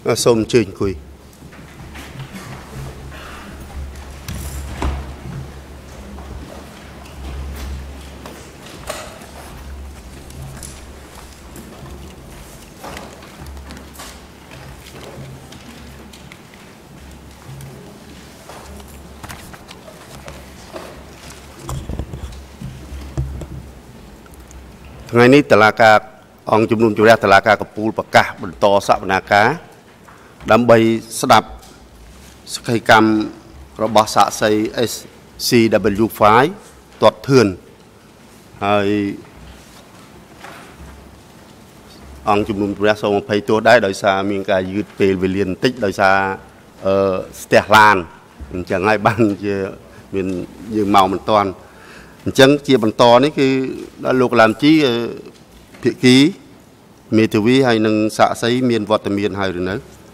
សូមអញ្ជើញអង្គុយថ្ងៃនេះតុលាការអង្គជំនុំជម្រះតុលាការកំពូលប្រកាសបន្តសវនាការដើម្បីស្ដាប់សកម្មរបស់សាក្សី SCW5 ទាត់ធឿនហើយអង្គជំនុំជម្រះសូមអភ័យទោសដែរដោយសារមានការយឺតពេលវេលាបន្តិចដោយសារស្ទះឡានអញ្ចឹងហើយបានជាមានយើងមកមិនទាន់អញ្ចឹងជាបន្តនេះគឺដល់លោកឡាមជីភាគីមេធាវីហើយនឹងសាក្សីមានវត្តមានហើយឬនៅ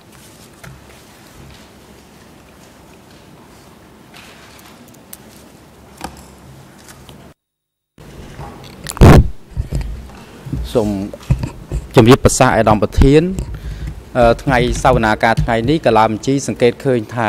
សូមជម្រាបប្រសាសន៍ឯកឧត្តមប្រធានថ្ងៃសវនាការថ្ងៃនេះកឡាមជីសង្កេតឃើញថា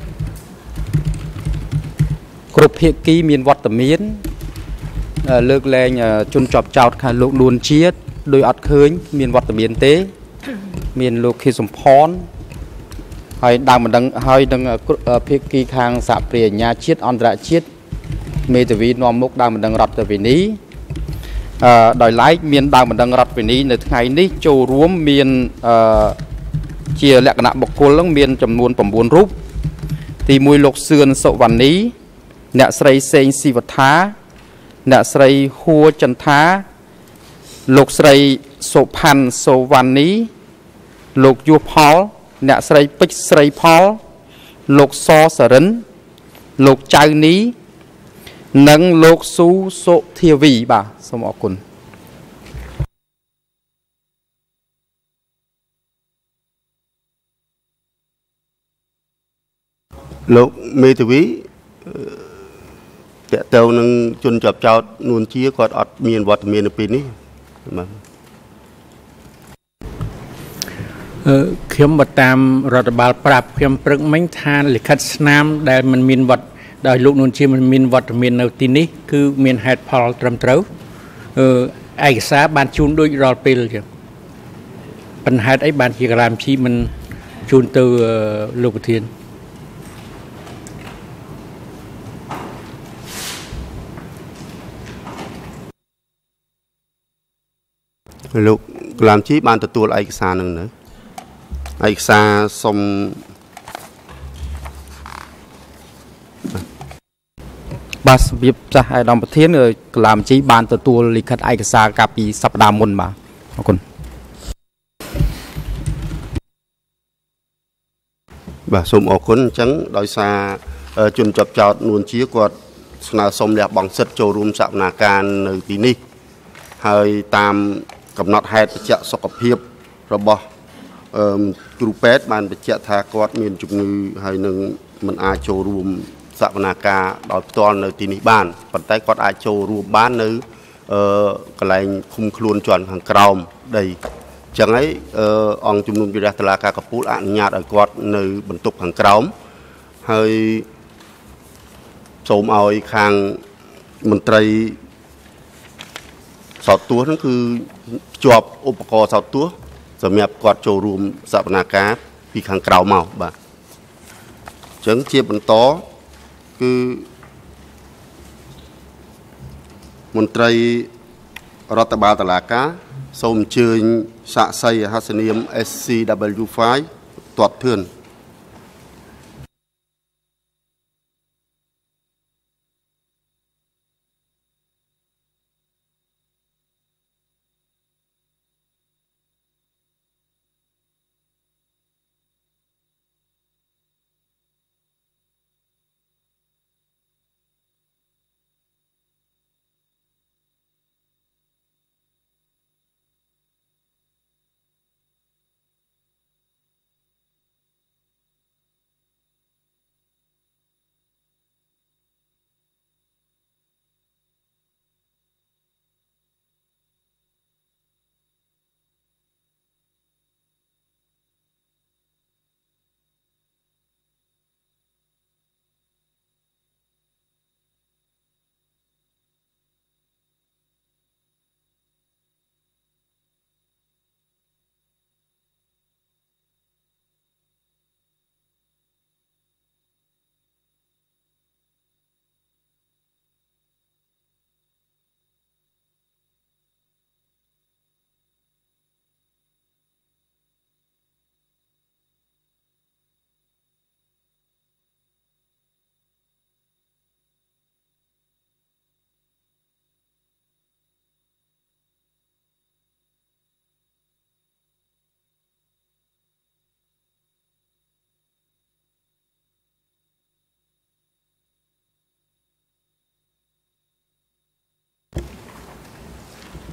គ្រប់ភាគីមានវត្តមានលើកលែងជនជាប់ចោតខាងលោកនួនជាតិដោយអត់ឃើញមានវត្តមានទេមានលោកខៀវសំផនហើយដើមមិនដឹងហើយនឹងភាគីខាងសហព្រាញ្ញាជាតិអន្តរជាតិមេធាវីនាំមុខដើមមិនដឹងរដ្ឋវិនីដោយឡែកមានដើមមិនដឹងរដ្ឋវិនីនៅថ្ងៃនេះចូលរួមមានជាលក្ខណៈបុគ្គលនឹងមានចំនួន9រូបទី1លោកសឿនសុវណ្ណីអ្នកស្រីសេងស៊ីវថាអ្នកស្រីហួរចន្ទាលោកស្រីសុផាន់សូវណ្ណីលោកយុះផលអ្នកស្រីពេជ្រស្រីផលលោកសសរិនលោកចៅនីនិងលោកស៊ូសុធាវីបាទសូមអរគុណលោកមេធាវីតើទៅនឹងជនជាប់ចោតនួនជាគាត់អត់មានវត្តមាននៅពេលនេះបាទខ្ញុំបើតាមរដ្ឋបាលប្រាប់ខ្ញុំព្រឹកមិញថាលិខិតស្នាមដែលมันមានវត្តដោយលោកនួនជាมันមានវត្តមាននៅទីនេះគឺមានហេតុផលត្រឹមត្រូវឯកសារបានជូនដូចរាល់ពេលចឹងបញ្ហាអីបានជាកលាមជីមិនជូនទៅលោកប្រធានលោកកលាមជីបានទទួលឯកសារនឹងនៅឯកសារសុំបាទរបៀបចាស់ឯកឧត្តមប្រធានកលាមជីបានទទួលលិខិតឯកសារកាលពីសប្តាហ៍មុនបាទអរគុណបាទសូមអរគុណអញ្ចឹងដោយសារជនជាប់ចោតនួនជាគាត់ស្នើសុំលះបង់សិទ្ធិចូលរួមសកម្មភាពនៅទីនេះហើយតាមកំណត់ហេតុបញ្ជាក់សុខភាពរបស់គ្រូពេទ្យបានបញ្ជាក់ថាគាត់មានជំងឺហើយនឹងមិនអាចចូលរួមសកម្មភាពដោយផ្ទាល់នៅទីនេះបានប៉ុន្តែគាត់អាចចូលរួមបាននៅកន្លែងឃុំខ្លួនជាន់ខាងក្រោមដីអញ្ចឹងហើយអង្គជំនុំជម្រះតុលាការកំពូលអនុញ្ញាតឲ្យគាត់នៅបន្ទប់ខាងក្រោមហើយសូមឲ្យខាងមន្ត្រីសោតទោសហ្នឹងគឺជាប់ឧបករណ៍សោតទោសសម្រាប់គាត់ចូលរួមសកម្មភាពពីខាងក្រៅមកបាទអញ្ចឹងជាបន្តគឺមន្ត្រីរដ្ឋបាលតុលាការសូមអញ្ជើញសាក្សីហស្សនាម SCW5 ទាត់ធឿន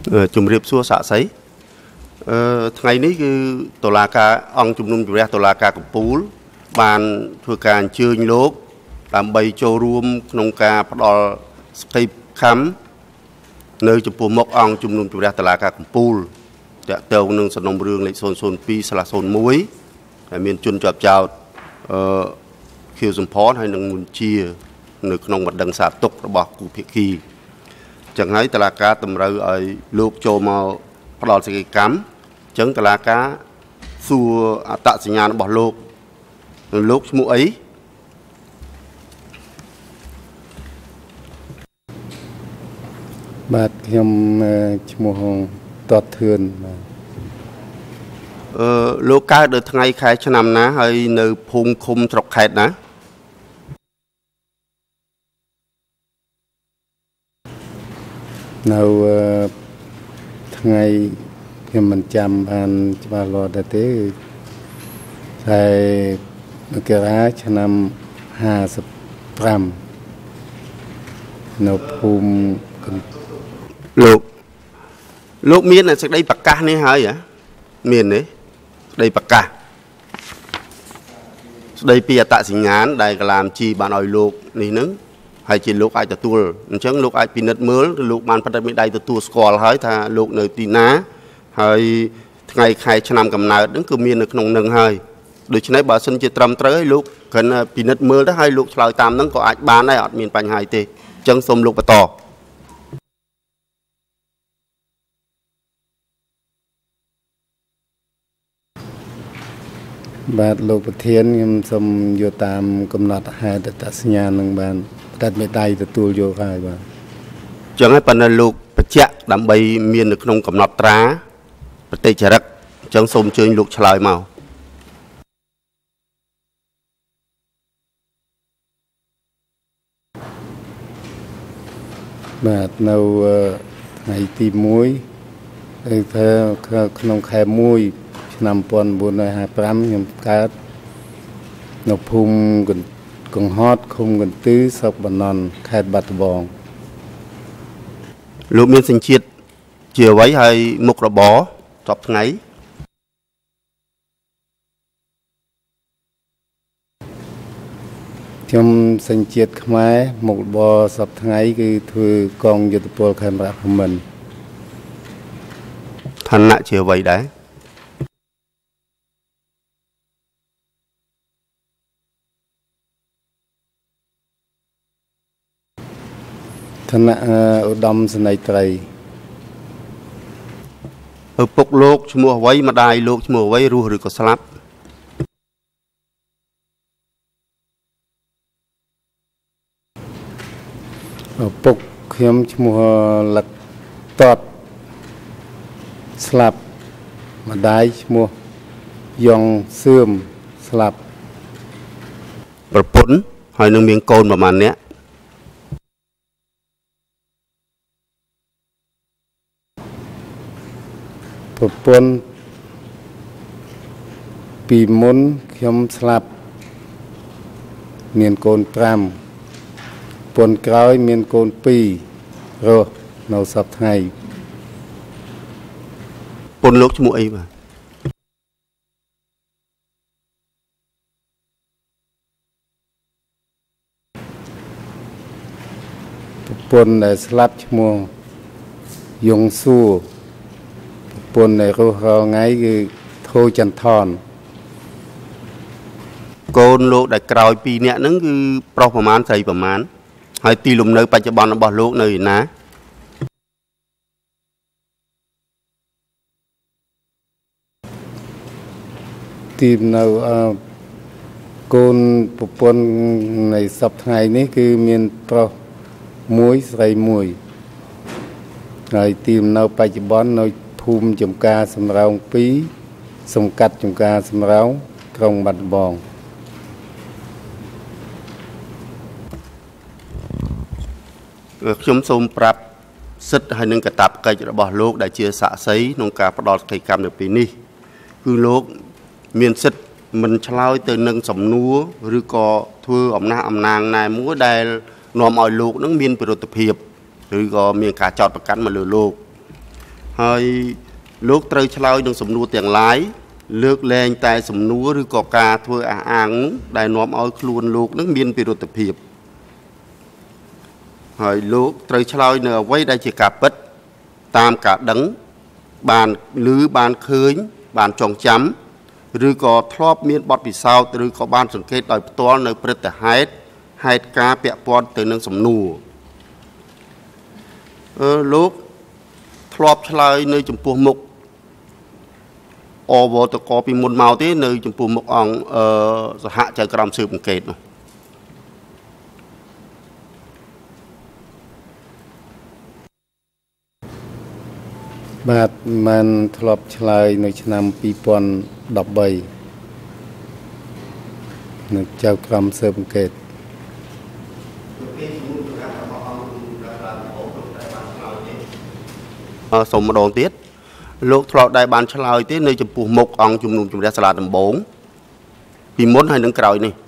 ជំរាបសួរសាក់សីថ្ងៃនេះគឺតុលាការអង្គជំនុំជម្រះតុលាការកំពូលបានធ្វើការអញ្ជើញលោកដើម្បីចូលរួមក្នុងការផ្ដល់សក្ខីខំនៅចំពោះមុខអង្គជំនុំជម្រះតុលាការកំពូលតាក់ទងនឹងសំណុំរឿងលេខ002/01ដែលមានជនជាប់ចោទខៀវសំផនហើយនឹងមុនជានៅក្នុងបណ្ដឹងសារទុករបស់គូភាគីចឹងហើយតុលាការតម្រូវឲ្យលោកចូលមកផ្ដល់សេចក្ដីកម្មចឹងតុលាការសួរអត្តសញ្ញាណរបស់លោកឈ្មោះអីបាទខ្ញុំឈ្មោះតតធឿនបាទលោកកើតនៅថ្ងៃខែឆ្នាំណាហើយនៅភូមិឃុំស្រុកខេត្តណានៅថ្ងៃខ្ញុំមិនចាំបានច្បាស់លាស់ដែរទេតែមករាឆ្នាំ55នៅភូមិលោកមានសេចក្តីប្រកាសនេះហើយហ៎មានទេសេចក្តីប្រកាសស្ដីពីអត្តសញ្ញាណដែលកលាមជីបានឲ្យលោកនេះនឹងហើយជាលោកអាចទទួលអញ្ចឹងលោកអាចពិនិត្យមើលលោកបានប្រតិបត្តិដៃទទួលស្គាល់ហើយថាលោកនៅទីណាហើយថ្ងៃខែឆ្នាំកំណើតហ្នឹងគឺមាននៅក្នុងនឹងហើយដូច្នេះបើសិនជាត្រឹមត្រូវហើយលោកគ្រាន់តែពិនិត្យមើលទៅហើយលោកឆ្លើយតាមហ្នឹងក៏អាចបានដែរអត់មានបញ្ហាទេអញ្ចឹងសូមលោកបន្តបាទលោកប្រធានខ្ញុំសូមយកតាមកំណត់ហេតុអត្តសញ្ញាណនឹងបានផ្ដាច់មេដៃទទួលយកហើយបាទអញ្ចឹងហើយប៉ុន្តែលោកបញ្ជាក់ដើម្បីមាននៅក្នុងកំណត់ត្រាប្រតិចរិកអញ្ចឹងសូមអញ្ជើញលោកឆ្លើយមកបាទនៅថ្ងៃទី1គឺថាក្នុងខែ1ឆ្នាំ1955ខ្ញុំកើតនៅភូមិកង្ហតឃុំកន្ទឺស្រុកបាណន់ខេត្តបាត់ដំបងលោកមានសញ្ជាតិជាអ្វីហើយមុខរបរសពថ្ងៃខ្ញុំសញ្ជាតិខ្មែរមុខរបរសពថ្ងៃគឺធ្វើកងយុទ្ធពលខេមរៈភូមិន្ទឋានៈជាអ្វីដែរឋានៈឧត្តមសេនីយ៍ត្រីឪពុកលោកឈ្មោះអ្វីម្ដាយលោកឈ្មោះអ្វីរស់ឬក៏ស្លាប់ឪពុកខ្ញុំឈ្មោះលឹកតតស្លាប់ម្ដាយឈ្មោះយ៉ងសឿមស្លាប់ប្រពន្ធហើយនឹងមានកូនប្រមាណអ្នកប្រពន្ធពីមុនខ្ញុំស្លាប់មានកូន5ប្រពន្ធក្រោយមានកូន2រស់នៅសពថ្ងៃប្រពន្ធលោកឈ្មោះអីបាទប្រពន្ធដែលស្លាប់ឈ្មោះយ៉ងសួរប្រពន្ធដែលរស់រាល់ថ្ងៃគឺធូចន្ទថនកូនលោកដែលក្រោយ2នាក់ហ្នឹងគឺប្រុសប្រមាណស្រីប្រមាណហើយទីលំនៅបច្ចុប្បន្នរបស់លោកនៅឯណាទីនៅកូនប្រពន្ធនៃសពថ្ងៃនេះគឺមានប្រុស1ស្រី1ហើយទីនៅបច្ចុប្បន្ននៅភូមិចំការសំរោង2សង្កាត់ចំការសំរោងក្រុងបាត់ដំបងខ្ញុំសូមប្រាប់សិទ្ធិហើយនឹងកាតព្វកិច្ចរបស់លោកដែលជាសាក្សីក្នុងការផ្ដល់សក្ខីកម្មនៅពេលនេះគឺលោកមានសិទ្ធិមិនឆ្លើយទៅនឹងសំណួរឬក៏ធ្វើអំណះអំណាងណាមួយដែលនាំឲ្យលោកនឹងមានវិរុទ្ធភាពឬក៏មានការចោទប្រកាន់មកលើលោកហើយលោកត្រូវឆ្លើយនឹងសំណួរទាំងឡាយលើកលែងតែសំណួរឬក៏ការធ្វើអះអាងដែលនាំឲ្យខ្លួនលោកនឹងមានពិរុទ្ធភាពហើយលោកត្រូវឆ្លើយនៅអ្វីដែលជាការពិតតាមការដឹងបានឮបានឃើញបានចងចាំឬក៏ធ្លាប់មានបទពិសោធន៍ឬក៏បានសង្កេតដោយផ្ទាល់នៅព្រឹត្តិហេតុហេតុការពាក់ព័ន្ធទៅនឹងសំណួរលោកធ្លាប់ឆ្លើយនៅចំពោះមុខអវតកពីមុនមកទេនៅចំពោះមុខអង្គសហចៅក្រមស៊ើបអង្កេតនោះបាទបានធ្លាប់ឆ្លើយនៅឆ្នាំ2013នៅចៅក្រមស៊ើបអង្កេតសូមម្ដងទៀតលោកធ្លាប់ដែរបានឆ្លើយទេនៅចំពោះមុខអង្គជំនុំជម្រះសាលាដំបងពីមុនហើយនឹងក្រោយនេះ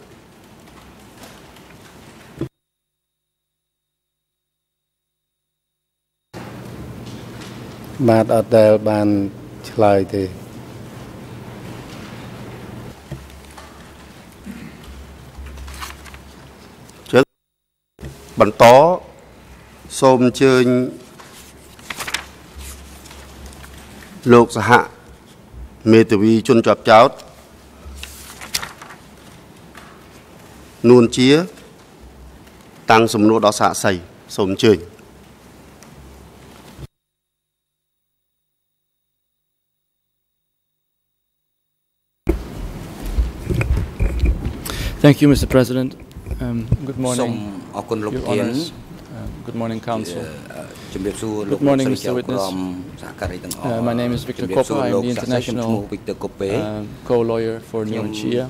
បាទអត់ដែលបានឆ្លើយទេចឹងបន្តសូមអញ្ជើញលោកសហមេធាវីជនជាប់ចោតនួនជាតាំងសំណួរដល់សាក្សីសូមអញ្ជើញ Thank you, Mr. President. Good morning. Your Honors. Good morning, Council. Good morning, Mr. Witness. My name is Victor Koppa. I am the international co-lawyer for Nguyen Chia.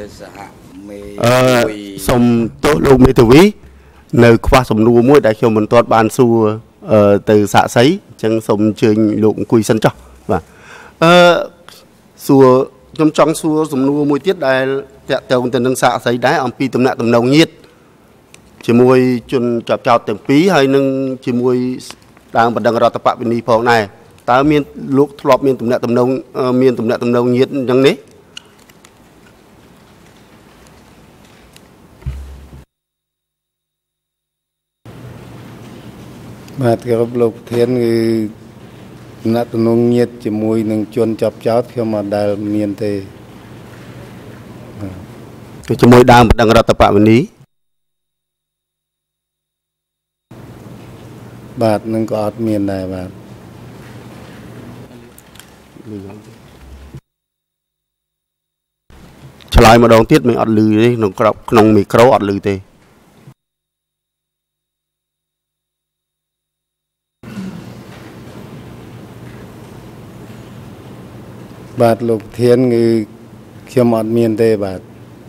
សូមទោសលោកមេធាវីនៅខ្វះសំណួរមួយដែលខ្ញុំមិនទាន់បានសួរទៅសាក្សីអញ្ចឹងសូមអញ្ជើញលោកអង្គុយសិនចុះបាទសួរខ្ញុំចង់សួរសំណួរមួយទៀតដែលតាក់ទងទៅនឹងសាក្សីដែរអំពីទំនាក់ទំនងញាតិជាមួយជនជាប់ចោតទាំងពីរហើយនឹងជាមួយដើមបណ្ដឹងរដ្ឋបព្វនីផងដែរតើមានលោកធ្លាប់មានទំនាក់ទំនងញាតិអញ្ចឹងនេះបាទគោរពលោកប្រធានគឺទំនាក់ទំនងញាតិជាមួយនឹងជនជាប់ចោតខ្ញុំអត់ដែលមានទេជាមួយដើមបណ្ដឹងរដ្ឋបព្វនីបាទនឹងក៏អត់មានដែរបាទឆ្លើយម្ដងទៀតមិនអត់ឮទេក្នុងមីក្រូអត់ឮទេបាទលោកប្រធានគឺខ្ញុំអត់មានទេបាទ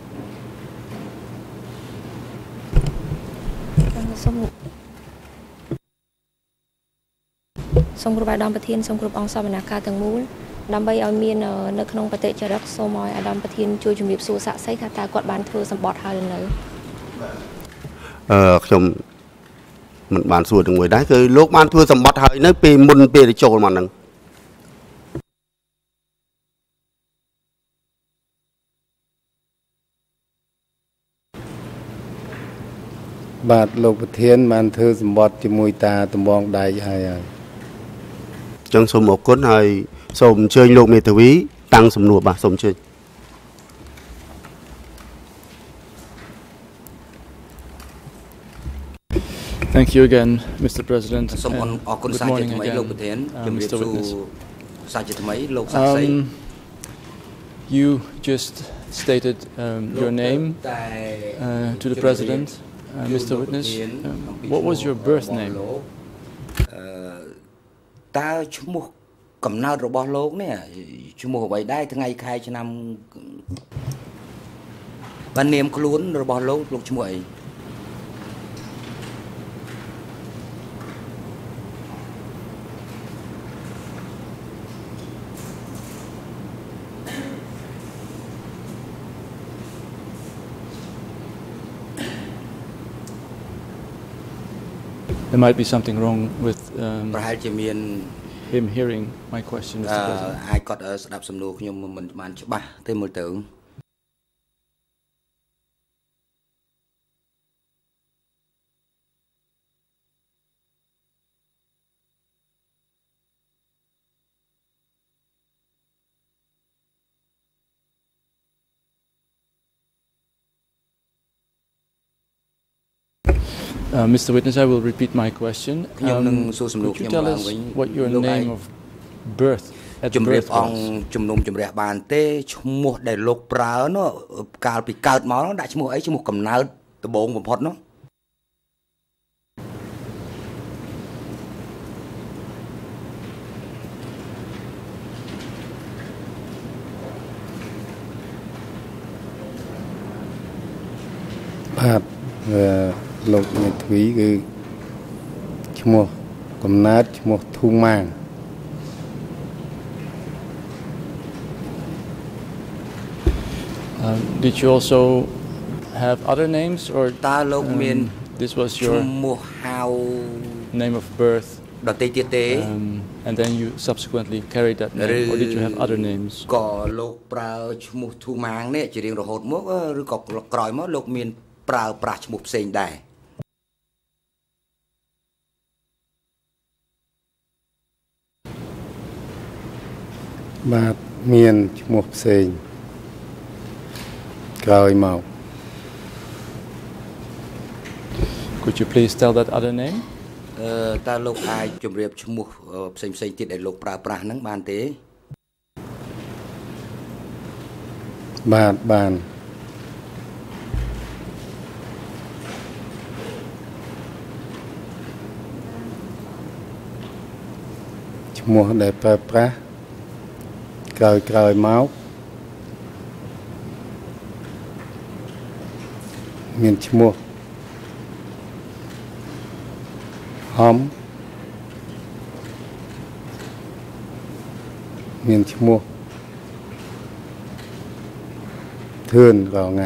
សូមគ្រប់អាដាមប្រធានសូមគ្រប់អង្គសវនកម្មទាំងមូលដើម្បីឲ្យមាននៅក្នុងបតិចរិកសូមឲ្យអាដាមប្រធានជួយជំរាបសួរសាក្សីថាតើគាត់បានធ្វើសម្បត្តិហើយឬនៅខ្ញុំមិនបានសួរទាំងមួយដែរគឺលោកបានធ្វើសម្បត្តិហើយនៅពេលមុនពេលចូលមកហ្នឹងបាទលោកប្រធានបានធ្វើសម្បត្តិជាមួយតាតំបងដៃហើយចឹងសូមអរគុណហើយសូមអញ្ជើញលោកមេធាវីតាំងសំណួរបាទសូមអញ្ជើញ Thank you again, Mr. President. សូមអរគុណសាជាថ្មីលោកប្រធានជំរាបសួរសាជាថ្មីលោកសាស្ត្រី You just stated your name to the President, Mr. Witness. What was your birth name? តើឈ្មោះកំណើតរបស់លោកនេះឈ្មោះអ្វីដែរថ្ងៃខែឆ្នាំបាននាមខ្លួនរបស់លោកឈ្មោះអី There might be something wrong with ប្រហែលជាមាន him hearing my question, Mr. President. អាចគាត់ស្ដាប់សំណួរខ្ញុំមិនបានច្បាស់ទេមើលទៅ Mr. Witness, I will repeat my question. Could you tell us what your name of birth at birth was? ជំនុំជម្រះបានទេឈ្មោះដែលលោកប្រើនោះកាលពីកើតមកនោះដាក់ឈ្មោះអីឈ្មោះកំណើតដំបូងបំផុតនោះបាទលោកមេទ្វីគឺឈ្មោះកំណើតឈ្មោះធូម៉ាង Did you also have other names, or តើលោកមាន this was ឈ្ your មោះហៅ name of birth? ដទៃទៀតទេ And then you subsequently carried that name, or did you have other names? ក៏លោកប្រើឈ្មោះធូម៉ាងនេះជារៀងរហូតមកឬក៏ក្រោយមកលោកមានប្រើប្រាស់ឈ្មោះផ្សេងដែរបាទមានឈ្មោះផ្សេងក្រោយមក Could you please tell that other name? តើលោកអាចជម្រាបឈ្មោះផ្សេងទៀតដែលលោកប្រើប្រាស់ហ្នឹងបានទេបានឈ្មោះដែលប្រើប្រាស់ក្រោយមកមានឈ្មោះហំមានឈ្មោះធឿនរាល់ថ្ងៃ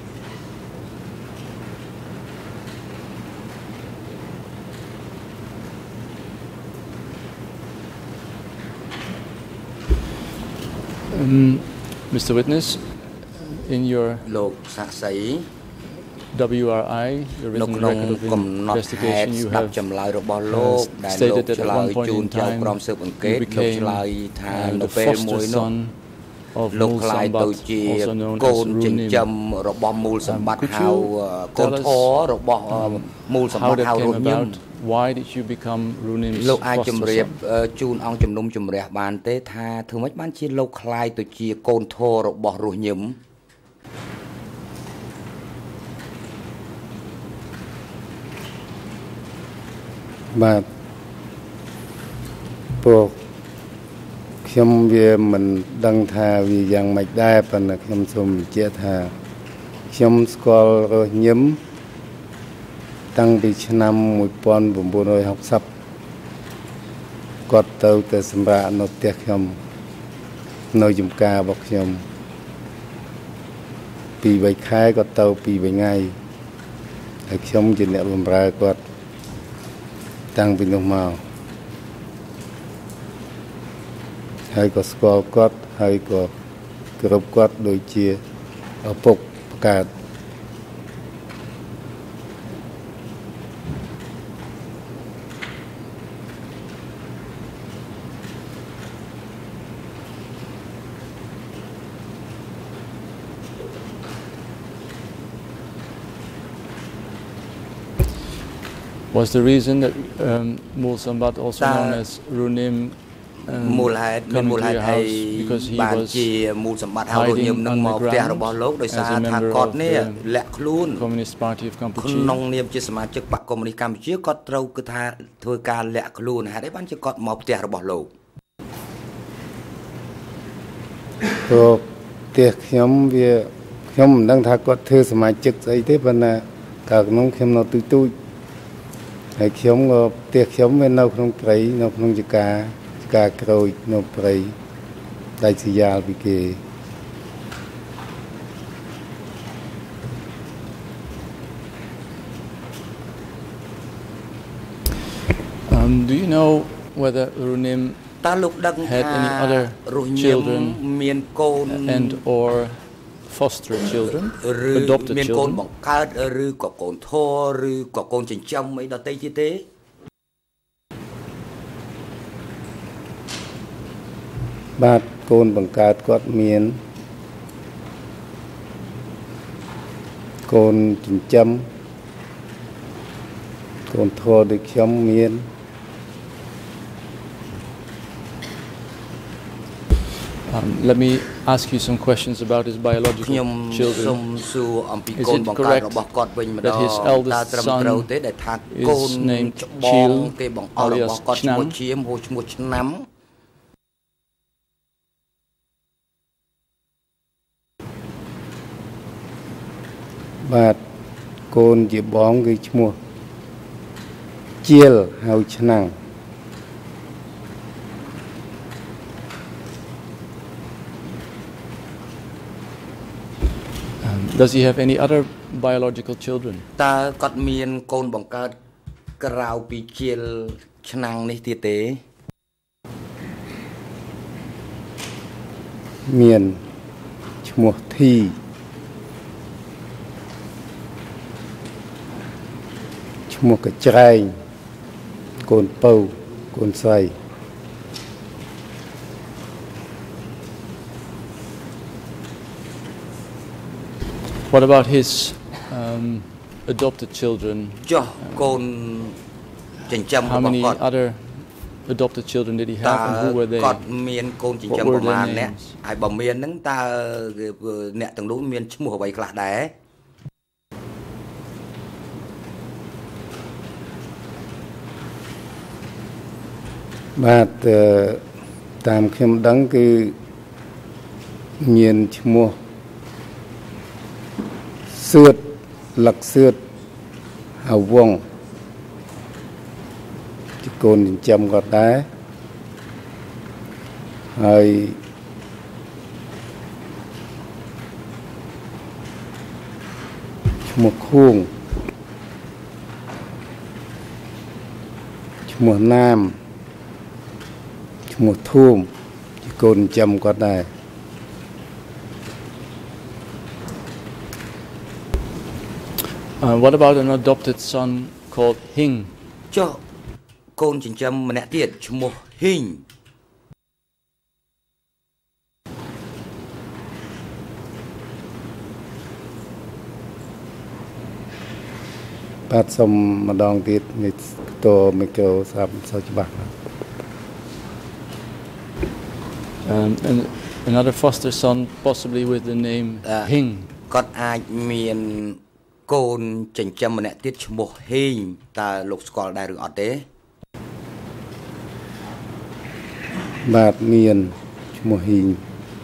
Mr. Witness, in your លោកសាក្សី WRI, your written record of investigation, you have ចម្លើយរបស់លោកដែលលោក stated that ឆ្ at លើយ one point ជូន in ចៅ time ក្រុមស៊ើបអង្កេ you តលោក became ឆ្លើយថានៅ the ពេលមួយ foster នោះ son of លោក Mul ខ្លាយទៅ Sambat, ជា also known កូ as នចិញ្ចឹម Runim. របស់មូលសម្បត្តិ Could ហៅ you កូន tell us ធររបស់មូលសម្ប how ត្តិ that ហៅ came រស់ញឹម about? Why did you become Runim's លោកអាចជ foster ម្រាប son? ជូនអង្គជំនុំជម្រះបានទេថាធ្វើម៉េចបានជាលោកខ្លាយទៅជាកូនធររបស់រស់ញឹមបាទពួកខ្ញុំវាមិនដឹងថាវាយ៉ាងម៉េចដែរប៉ុន្តែខ្ញុំសូមបញ្ជាក់ថាខ្ញុំស្គាល់រស់ញឹមតាំងពីឆ្នាំ1960គាត់ទៅតែសម្រាប់នៅផ្ទះខ្ញុំនៅចំការរបស់ខ្ញុំពី3ខែគាត់ទៅពី3ថ្ងៃហើយខ្ញុំជាអ្នកបម្រើគាត់តាំងពីនោះមកហើយក៏ស្គាល់គាត់ហើយក៏គោរពគាត់ដូចជាឪពុកបង្កើត Was the reason that Mul Sambat, also known as Runim, មូលហេតុមានមូលហេតុអីបានជាមូលសម្បត្តិហៅរស់ញឹមនឹងមកផ្ទះរបស់លោកដោយសារថាគាត់នេះលាក់ខ្លួន Communist Party of ក្នុង Cambodia. នាមជាសមាជិកបកកុម្មុយនីសកម្ពុជាគាត់ត្រូវគឺថាធ្វើការលាក់ខ្លួនហេតុអីបានជាគាត់មកផ្ទះរបស់លោកព្រោះផ្ទះខ្ញុំវាខ្ញុំមិនដឹងថាគាត់ធ្វើសមាជិកស្អីទេប៉ុន្តែកាលក្នុងខ្ញុំនៅទូទូចហើយខ្ញុំក៏ផ្ទះខ្ញុំវានៅក្នុងព្រៃនៅក្នុងចកាក្រូចនៅព្រៃដាច់ស្រយាលពីគេ Do you know whether Runim had any other children and or foster children, adopted children? Bát côn bằng cát quạt miên côn chỉnh châm côn thô được chấm miên. Let me ask you some questions about his biological children. Is it correct that his eldest son is named Chil, alias Chnang? Bát côn chỉ bóng cái chmua chiel hào Chnang. Does he have any other biological children? Ta cọt miên côn bằng cát krau pi chiel Chnang này tiệt tế. Miên chmua thi chmua cái trai côn pâu côn say. What about his adopted children? How many other adopted children did he have, and who were they? What were their names? Bát tam khiêm đắng cái miên chmua sượt lạc sượt hào vong chỉ côn châm gọt đá hay một khuôn một nam một thum chỉ côn châm gọt đá. What about an adopted son called Hing? Cho con chính châm mà nè tiệt một hình. Bát xong mà đong tiệt người to mấy kêu sao sao cho bạc. And another foster son, possibly with the name Hing. Con ai miền côn chỉnh châm mà nè tiết một hình ta lục score đại được ở thế. Bát miền một hình.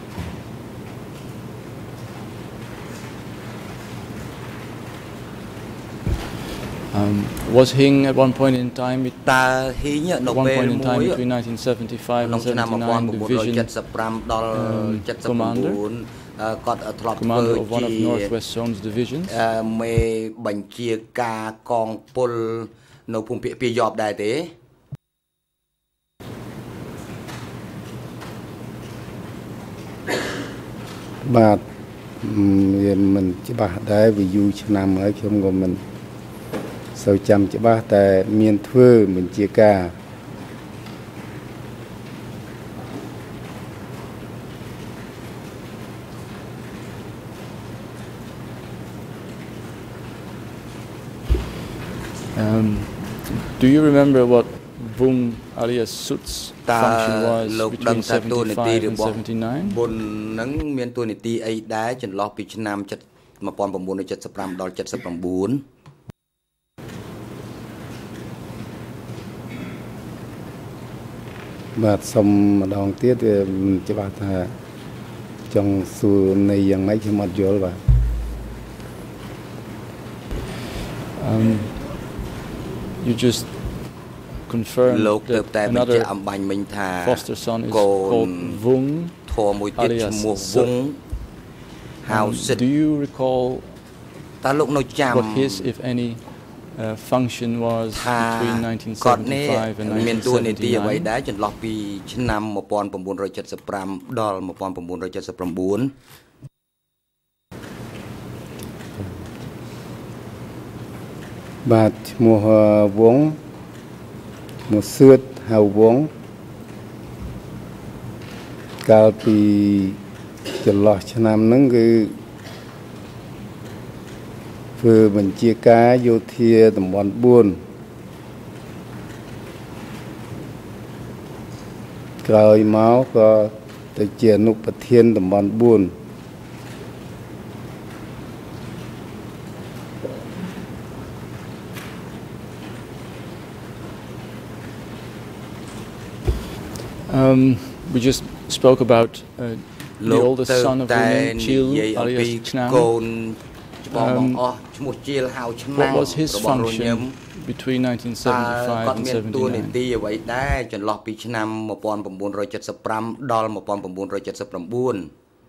Was Hing at one point in time? Ta hí nhận at one point in time between 1975 and 79 division commander. Commander of one of Northwest Zone's divisions. Mê bành chia ca con pol nấu phùng phía phía dọp đại tế. Bát mình chỉ bác đấy vì dù cho năm ấy không có mình sau chăm chỉ bác tại miền thưa mình chia ca. Do you remember what Vung alias Sut's function was between 75 and 79? Bồn nắng miền tuần ti ấy đá chân lót bị chân nam chất mà pon bầm bồn chất sập ram đo chất sập bầm bún. Bát xong mà đong tiết thì chỉ bác là trong su này yang mấy cái mặt dối vậy. You just confirmed that another foster son is called Vung alias Sut. Do you recall what his, if any, function was between 1975 and 1979. ចន្លោះពីឆ្នាំ1975ដល់1979 បាទឈ្មោះវងឈ្មោះសឿតហៅវងកាលពីចន្លោះឆ្នាំហ្នឹងគឺធ្វើបញ្ជាការយោធាតំបន់4ក្រោយមកក៏ទៅជាអនុប្រធានតំបន់4 We just spoke about the oldest son of William Chil, alias Chnang. What was his function between 1975 and 79? ចន្លោះពីឆ្នាំ1975ដល់1979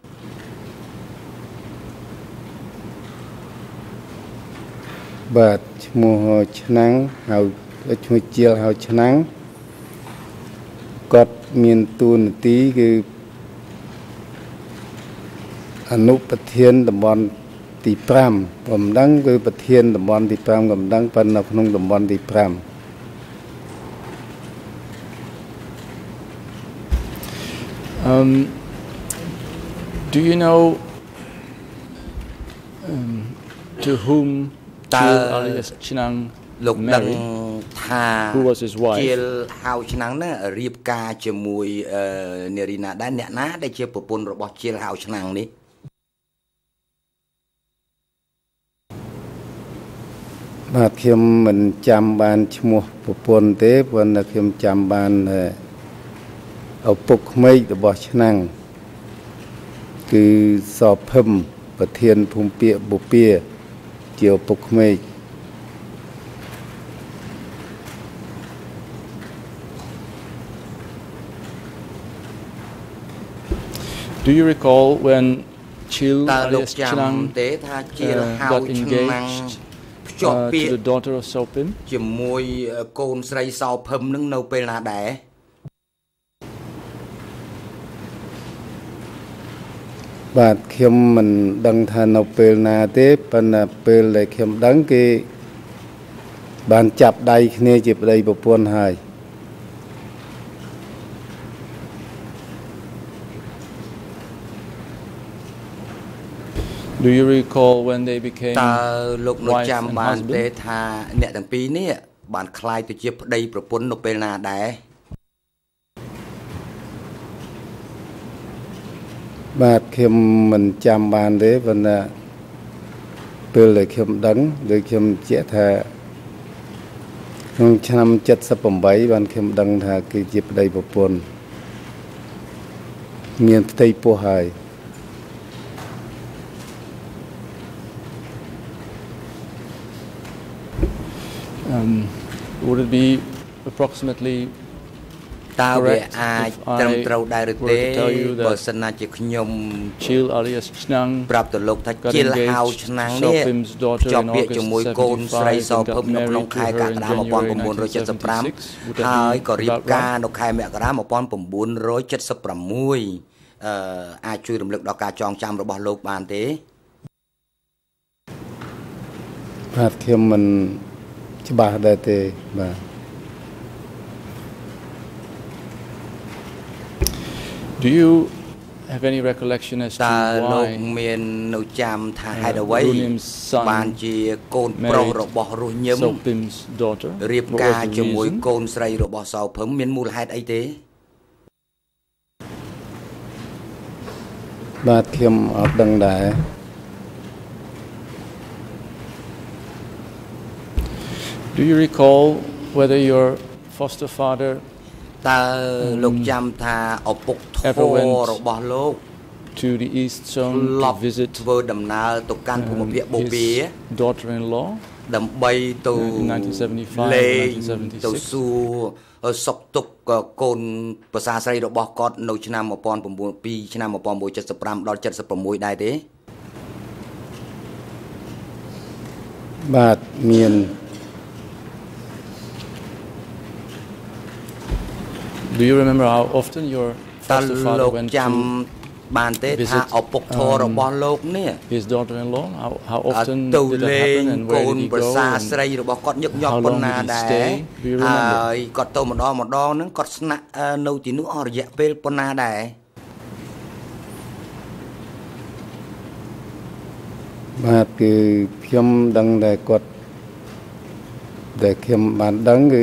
បាទឈ្មោះឆ្នាំងហៅឈ្មោះជាលហៅឆ្នាំងគាត់មានតួនាទីគឺអនុប្រធានតំបន់ទី5កំដងគឺប្រធានតំបន់ទី5កំដងប៉ុន្តែក្នុងតំបន់ទី5 Do you know to whom Chil alias Chnang លោកដឹងថា Who was his wife? ជាលហៅឆ្នាំងហ្នឹងរៀបការជាមួយនារីណាដែរអ្នកណាដែលជាប្រពន្ធរបស់ជាលហៅឆ្នាំងនេះបាទខ្ញុំមិនចាំបានឈ្មោះប្រពន្ធទេប៉ុន្តែខ្ញុំចាំបានឪពុកក្មេករបស់ឆ្នាំងគឺសភឹមប្រធានភូមិពាកបុពាជាឪពុកក្មេក Do you recall when Chil alias Chnang got engaged to the daughter of Sopim? ជាមួយកូនស្រីសោភឹមនឹងនៅពេលណាដែរបាទខ្ញុំមិនដឹងថានៅពេលណាទេប៉ុន្តែពេលដែលខ្ញុំដឹងគេបានចាប់ដៃគ្នាជាប្តីប្រពន្ធហើយ Do you recall when they became តើលោកនៅចាំបានទេថាអ្នកទាំងពីរនេះបានคล้ายទៅជាប្តីប្រពន្ធនៅពេលណាដែរបាទខ្ញុំមិនចាំបានទេប៉ុន្តែពេលដែលខ្ញុំដឹងដូចខ្ញុំជឿថាក្នុងឆ្នាំ78បានខ្ញុំដឹងថាគឺជាប្តីប្រពន្ធមានផ្ទៃពោះហើយ Would it be approximately តើវាអាចត្រឹមត្រូវដែរឬទេបើសិនណាជាខ្ញុំ Chil alias Chnang ប្រាប់ទៅលោកថាជាលហៅឆ្នាំងនេះជាប់ពាក្យជាមួយកូនស្រីសោភឹមនៅក្នុងខែកក្កដា1975ហើយក៏រៀបការនៅខែមករា1976អាចជួយរំលឹកដល់ការចងចាំរបស់លោកបានទេបាទខ្ញុំមិនច្បាស់ដែរទេបាទ Do you have any recollection as to តើលោក why មាននៅចាំថាហេតុអ្វីបានជាកូនប្រុសរបស់រស់ញឹម Sopim's daughter រៀបការជាមួយកូនស្រីរបស់សោភឹមមានមូលហេតុអីទេបាទខ្ញុំអត់ដឹងដែរ Do you recall whether your foster father តើលោកចាំថាឪពុកធម៌របស់លោក to the east zone to visit ធ្វើដំណើរទៅកាន់ភូមិភាគបូព៌ា daughter-in-law ដើម្បីទៅ 1975 លេងទៅសួរសុខទុក្ខកូនប្រសាស្រីរបស់គាត់នៅឆ្នាំ1900ពីឆ្នាំ1975ដល់76ដែរទេបាទមាន Do you remember how often your foster father went to បានទេថាឪពុកធររបស់លោកនេះ his daughter-in-law how often did that happen and where did he go ប្រសាស្រីរបស់គាត់ញឹកញាប់ប៉ុណ្ណាដែរហើយគាត់ទៅម្ដងហ្នឹងគាត់ស្នាក់នៅទីនោះអស់រយៈពេលប៉ុណ្ណាដែរបាទគឺខ្ញុំដឹងតែគាត់ដែលខ្ញុំបានដឹងគឺ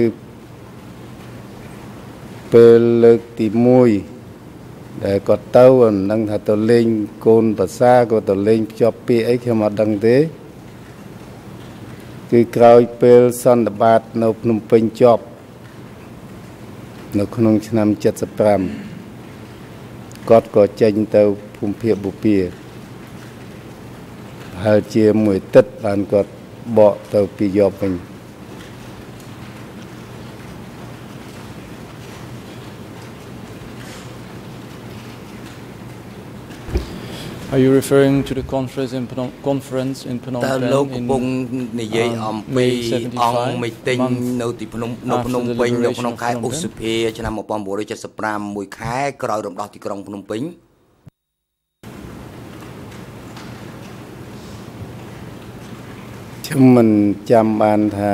ពេលលើកទី1ដែលគាត់ទៅនឹងថាទៅលេងកូនប្រសាក៏ទៅលេងភ្ជាប់ពាក្យអីខ្ញុំអត់ដឹងទេគឺក្រោយពេលសន្និបាតនៅភ្នំពេញចប់នៅក្នុងឆ្នាំ75គាត់ក៏ចេញទៅភូមិភាគបុព្វាហើយជាមួយទឹកបានគាត់បកទៅពីយប់វិញ Are you referring to the conference in Phnom Penh in May 75 នៅទីភ្នំពេញនៅក្នុងខែឧសភាឆ្នាំ1975មួយខែក្រោយរំដោះទីក្រុងភ្នំពេញខ្ញុំមិនចាំបានថា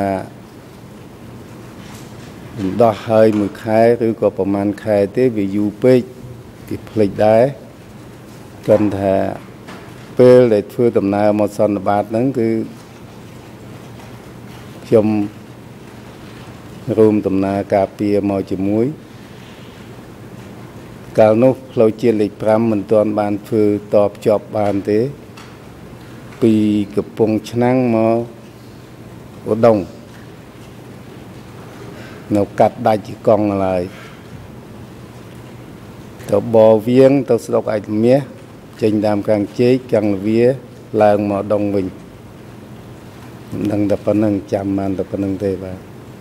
រំដោះហើយមួយខែឬក៏ប្រហែលខែទេវាយូរពេកគេភ្លេចដែរគាត់ថាពេលដែលធ្វើដំណើរមកសន្និបាតហ្នឹងគឺខ្ញុំរួមដំណើរការពារមកជាមួយកាលនោះផ្លូវជាតិលេខ 5 មិនទាន់បានធ្វើតបភ្ជាប់បានទេពីកំពង់ឆ្នាំងមកឧដុង្គនៅកាត់ដាច់ជាកង់ឡើយទៅបវៀងទៅស្រុកឯកមាសចេញតាមកាំងជែកកាំងវាឡើងមកដងវិញមិនដឹងតែប៉ុណ្្នឹងចាំបានតែប៉ុណ្្នឹងទេបាទ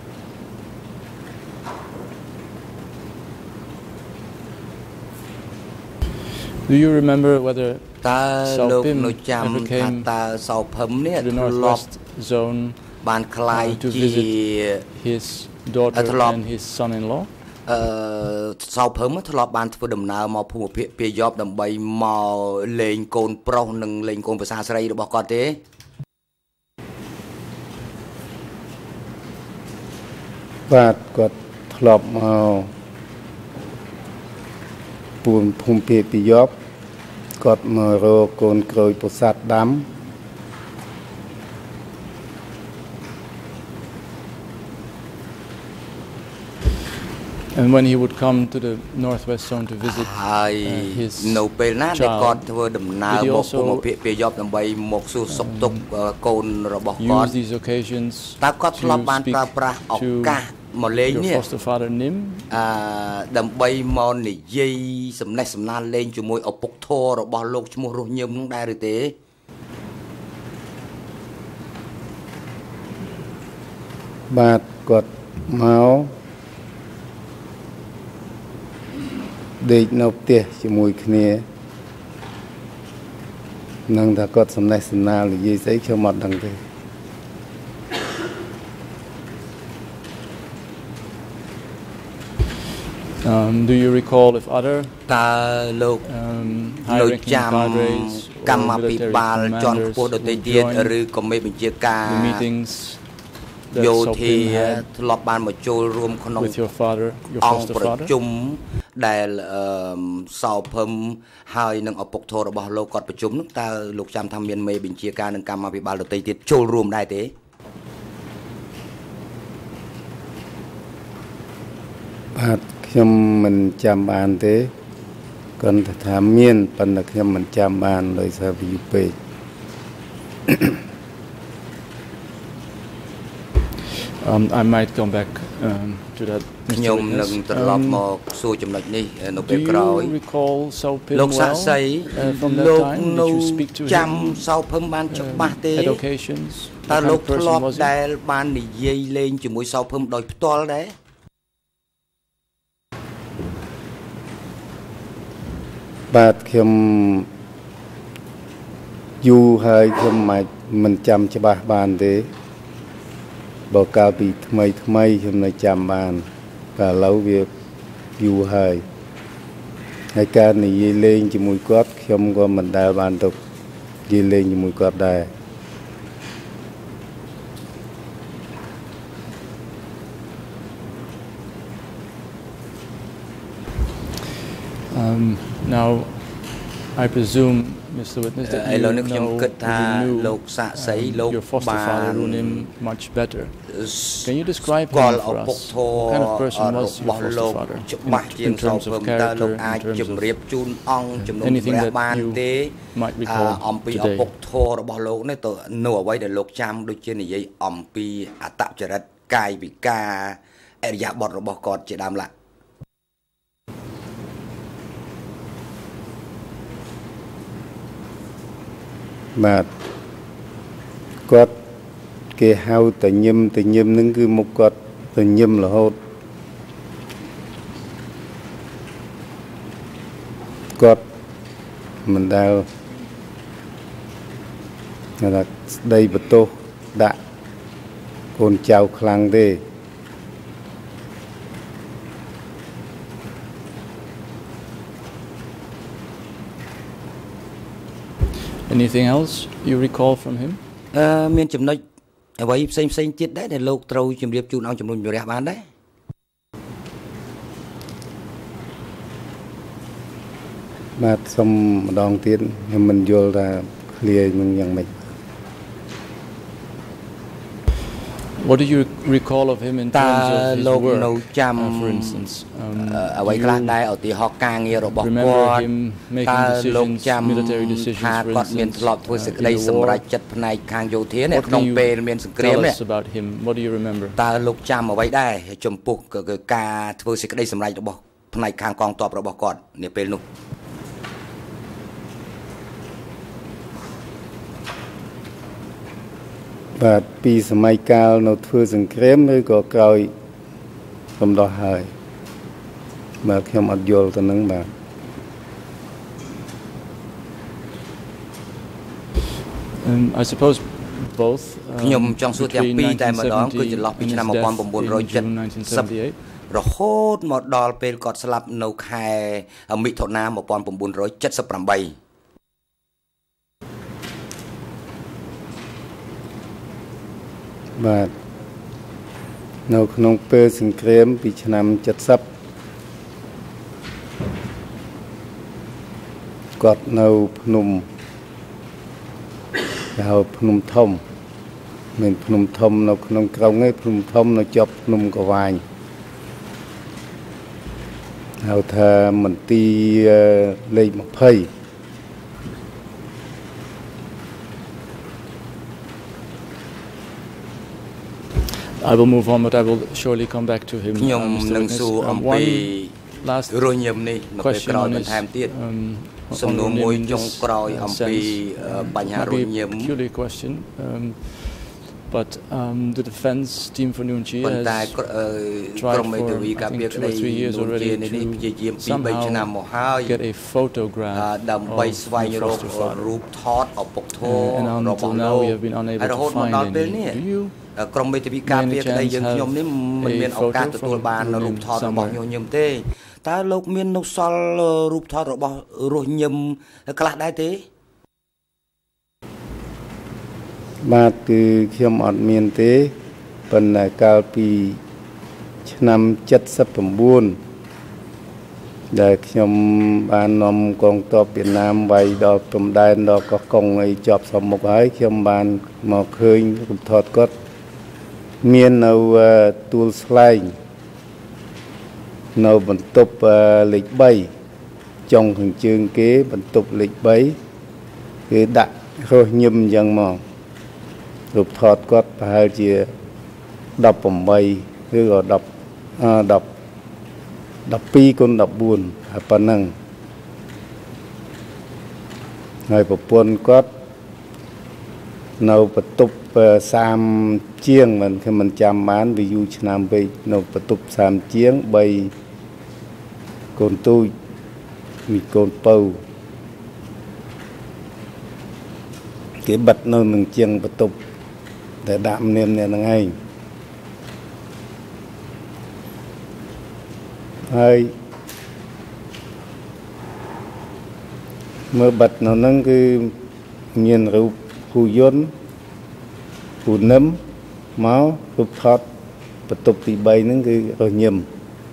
Do you remember whether តើលោកនៅចាំថាតើសោភឹមនេះធ្លាប់ zone បានខ្លាយជា his daughter and his son-in-law សោភឹមធ្លាប់បានធ្វើដំណើរមកភូមិភាគពាយប់ដើម្បីមកលេងកូនប្រុសនិងលេងកូនប្រសាស្រីរបស់គាត់ទេបាទគាត់ធ្លាប់មកភូមិភាគពាយប់គាត់មករកកូនក្រូចពោធិ៍សាត់ដាំ And when he would come to the northwest zone to visit his នៅពេលណាដែលគាត់ធ្វើដំណើរមកភូមិភាគពាយប់ដើម្បីមកសួរសុខទុក្ខកូនរបស់គាត់ use these occasions តើគាត់ធ្លាប់បានប្រើប្រាស់ឱកាសមកលេងនេះ foster father Nim ដើម្បីមកនិយាយសំណេះសំណាលលេងជាមួយឪពុកធររបស់លោកឈ្មោះរស់ញឹមនោះដែរឬទេបាទគាត់មកដេកនៅផ្ទះជាមួយគ្នានឹងថាគាត់សំណេះសំណាលនិយាយស្អីខ្ញុំអត់ដឹងទេ Do you recall if other តើលោកនៅចាំកម្មាភិបាលជាន់ខ្ពស់ដទៃទៀតឬក៏មេបញ្ជាការ យោធាធ្លាប់បានមកចូលរួមក្នុងអង្គប្រជុំដែលសោភឹមហើយនឹងឪពុកធររបស់លោកគាត់ប្រជុំនោះតើលោកចាំថាមានមេបញ្ជាការនិងកម្មាភិបាលដទៃទៀតចូលរួមដែរទេបាទខ្ញុំមិនចាំបានទេគាត់ថាមានប៉ុន្តែខ្ញុំមិនចាំបានដោយសារវាយូរពេក I might come back to that ខ្ញុំនឹងត្រឡប់មកសួរចំណុចនេះនៅពេលក្រោយលោកសាក់សីលោកនៅចាំសោភឹមបានច្បាស់ទេតើលោកធ្លាប់ដែលបាននិយាយលេងជាមួយសោភឹមដោយផ្ទាល់ដែរបាទខ្ញុំយូរហើយខ្ញុំមិនចាំច្បាស់បានទេបើកាលពីថ្មីខ្ញុំនៅចាំបានតែឥឡូវវាយូរហើយការនិយាយលេងជាមួយគាត់ខ្ញុំក៏មិនដែលបានទៅនិយាយលេងជាមួយគាត់ដែរ Now I presume Mr. Witness that you know your foster father Runim much better. Can you describe him for us? What kind of person was your foster father in terms of character, in terms of anything that you might recall today? បាទគាត់គេហៅតញឹមនឹងគឺមុខគាត់តញឹមរហូតគាត់មិនដែលថាស្ដីបន្ទោសដាក់កូនចៅខ្លាំងទេ Anything else you recall from him? មានចំណុចអ្វីផ្សេងទៀតដែរដែលលោកត្រូវជម្រាបជូនអង្គជំនុំជម្រះបានដែរ បាទសូមម្ដងទៀតខ្ញុំមិនយល់ថាឃ្លានឹងយ៉ាងម៉េច What do you recall of him in terms of his work? For instance, remember him making decisions, military decisions, for instance. What can you tell us about him? What do you remember? តើលោកចាំអ្វីដែរចំពោះការធ្វើសេចក្តីសម្រេចរបស់ផ្នែកខាងកងទ័ពរបស់គាត់នាពេលនោះ បាទពីសម័យកាលនៅធ្វើសង្គ្រាមឬក៏ក្រោយកំដោះហើយបាទខ្ញុំអត់យល់ទៅនឹងបាទ I suppose both ខ្ញុំចង់សួរទាំងពីរតែម្ដងគឺចន្លោះពីឆ្នាំ 1970 រហូតមកដល់ពេលគាត់ស្លាប់នៅខែមិថុនា 1978 បាទនៅក្នុងពេលសង្គ្រាមពីឆ្នាំ 70 គាត់នៅភ្នំគេហៅភ្នំធំមានភ្នំធំនៅក្នុងក្រុងឯងភ្នំធំនៅជាប់ភ្នំកវាញហៅថាមន្ទីរលេខ 20 I will move on, but I will surely come back to him. One last question on his peculiar question. But the defense team for Nuon Chea has tried for, I think, 2 or 3 years already to somehow get a photograph of the foster father. And until now we have been unable to find any. Do you ក្រុមមេធាវីការពារក្តីយើងខ្ញុំនេះមិនមានឱកាសទទួលបានរូបថតរបស់ញញឹមទេតើលោកមាននៅសល់រូបថតរបស់រស់ញឹមខ្លះដែរទេ បាទគឺខ្ញុំអត់មានទេប៉ុន្តែកាលពីឆ្នាំ 79 ដែលខ្ញុំបាននាំកងទ័ពវៀតណាមវាយដល់ព្រំដែនដល់កោះកុងឲ្យជាប់សមុទ្រហើយខ្ញុំបានមកឃើញរូបថតគាត់មាននៅទួលស្លែងនៅបន្ទប់លេខ 3 ចុងខាងជើងគេបន្ទប់លេខ 3 គេដាក់រស់ញឹមអញ្ចឹងមករូបថតគាត់ប្រហែលជា 18 ឬក៏ 12 គុណ 14 ហើយប៉ុណ្ណឹងហើយប្រពន្ធគាត់នៅបន្ទប់30 ជាងមិនខ្ញុំមិនចាំបានវាយូរឆ្នាំពេកនៅបន្ទប់30 ជាង 3 កូនទូចមានកូនពៅគេបិទនៅនឹងជាងបន្ទប់តែដាក់ម្នាមនេះហ្នឹងឯងហើយ Mơ bật nó nâng cứ miền rụp hù yôn hù nấm máu rụp thọt bật tục tỷ bay nâng cứ rồi nhầm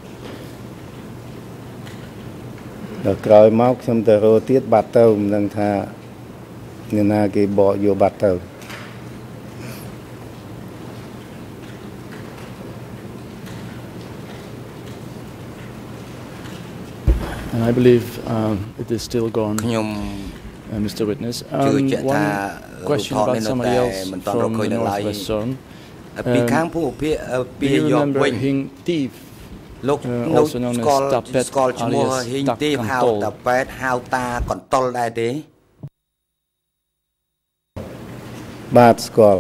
rồi còi máu xong tờ rô tiết bát tàu nâng thà nên là cái bỏ vô bát tàu. And I believe it is still gone, Mr. Witness. One question about somebody else from the Northwest Zone. Do you remember Hing Thief, also known as Tapet alias Takantol? Bad score.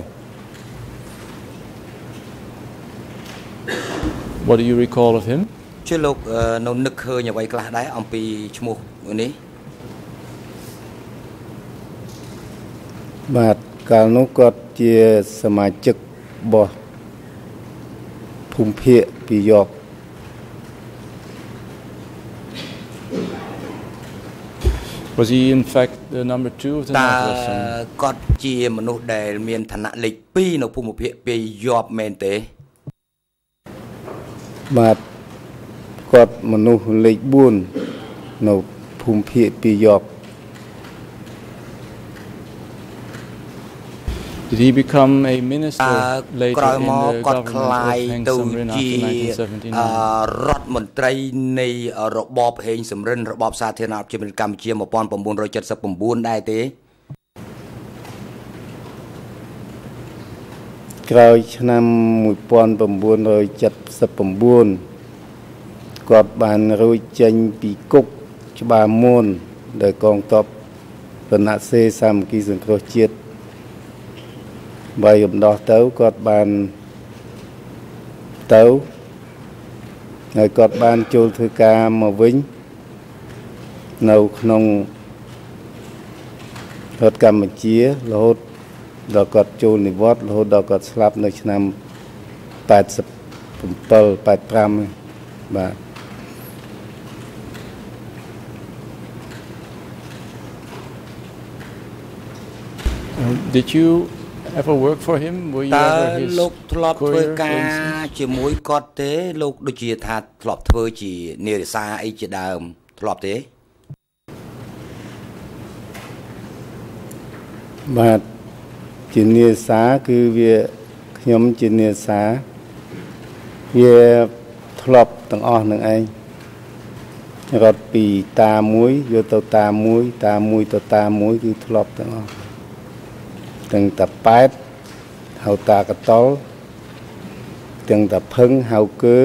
What do you recall of him? Chứ lúc nó nức hơi như vậy là đấy ông pi chmu này. Bad cả nó có chia sma chức bo phum phia pi yok. Was he in fact the number 2 of the Northwest Zone? Có chia mà nó để miền thành lịch pi nó phum phia pi yok men tế. Bad có mà nó lịch buồn nó phum phia pi yok. Did he become a minister later in the government of Heng Samrin after 1979? រដ្ឋមន្ត្រីនៃរបបហេងសំរិនរបបសាធារណរដ្ឋកម្ពុជា 1979 ដែរទេក្រោយឆ្នាំ 1979 គាត់បានរួចចេញពីគុកច្បារមុនដែលកងទ័ពរណសេរីសាមគ្គីសង្គ្រោះជាតិ បាយអំដោះទៅគាត់បានទៅហើយគាត់បានចូលធ្វើការមកវិញនៅក្នុងរដ្ឋកម្ពុជារហូតដល់គាត់ចូលនិវត្តន៍រហូតដល់គាត់ស្លាប់នៅឆ្នាំ 87 85 បាទ Did you ever work for him? Were you ever his លោកធ្លាប់ធ្វើការជាមួយគាត់ទេលោកដូចជាថាធ្លាប់ធ្វើជានារីសាអីជាដើមធ្លាប់ទេបាទជានារីសាគឺវាខ្ញុំជានារីសាវាធ្លាប់ទាំងអស់នឹងឯងរត់ពីតាមួយយកទៅតាមួយតាមួយទៅតាមួយគឺធ្លាប់ទាំងអស់ ទាំងតាប៉ែតហៅតាកតលទាំងតាផឹងហៅកើ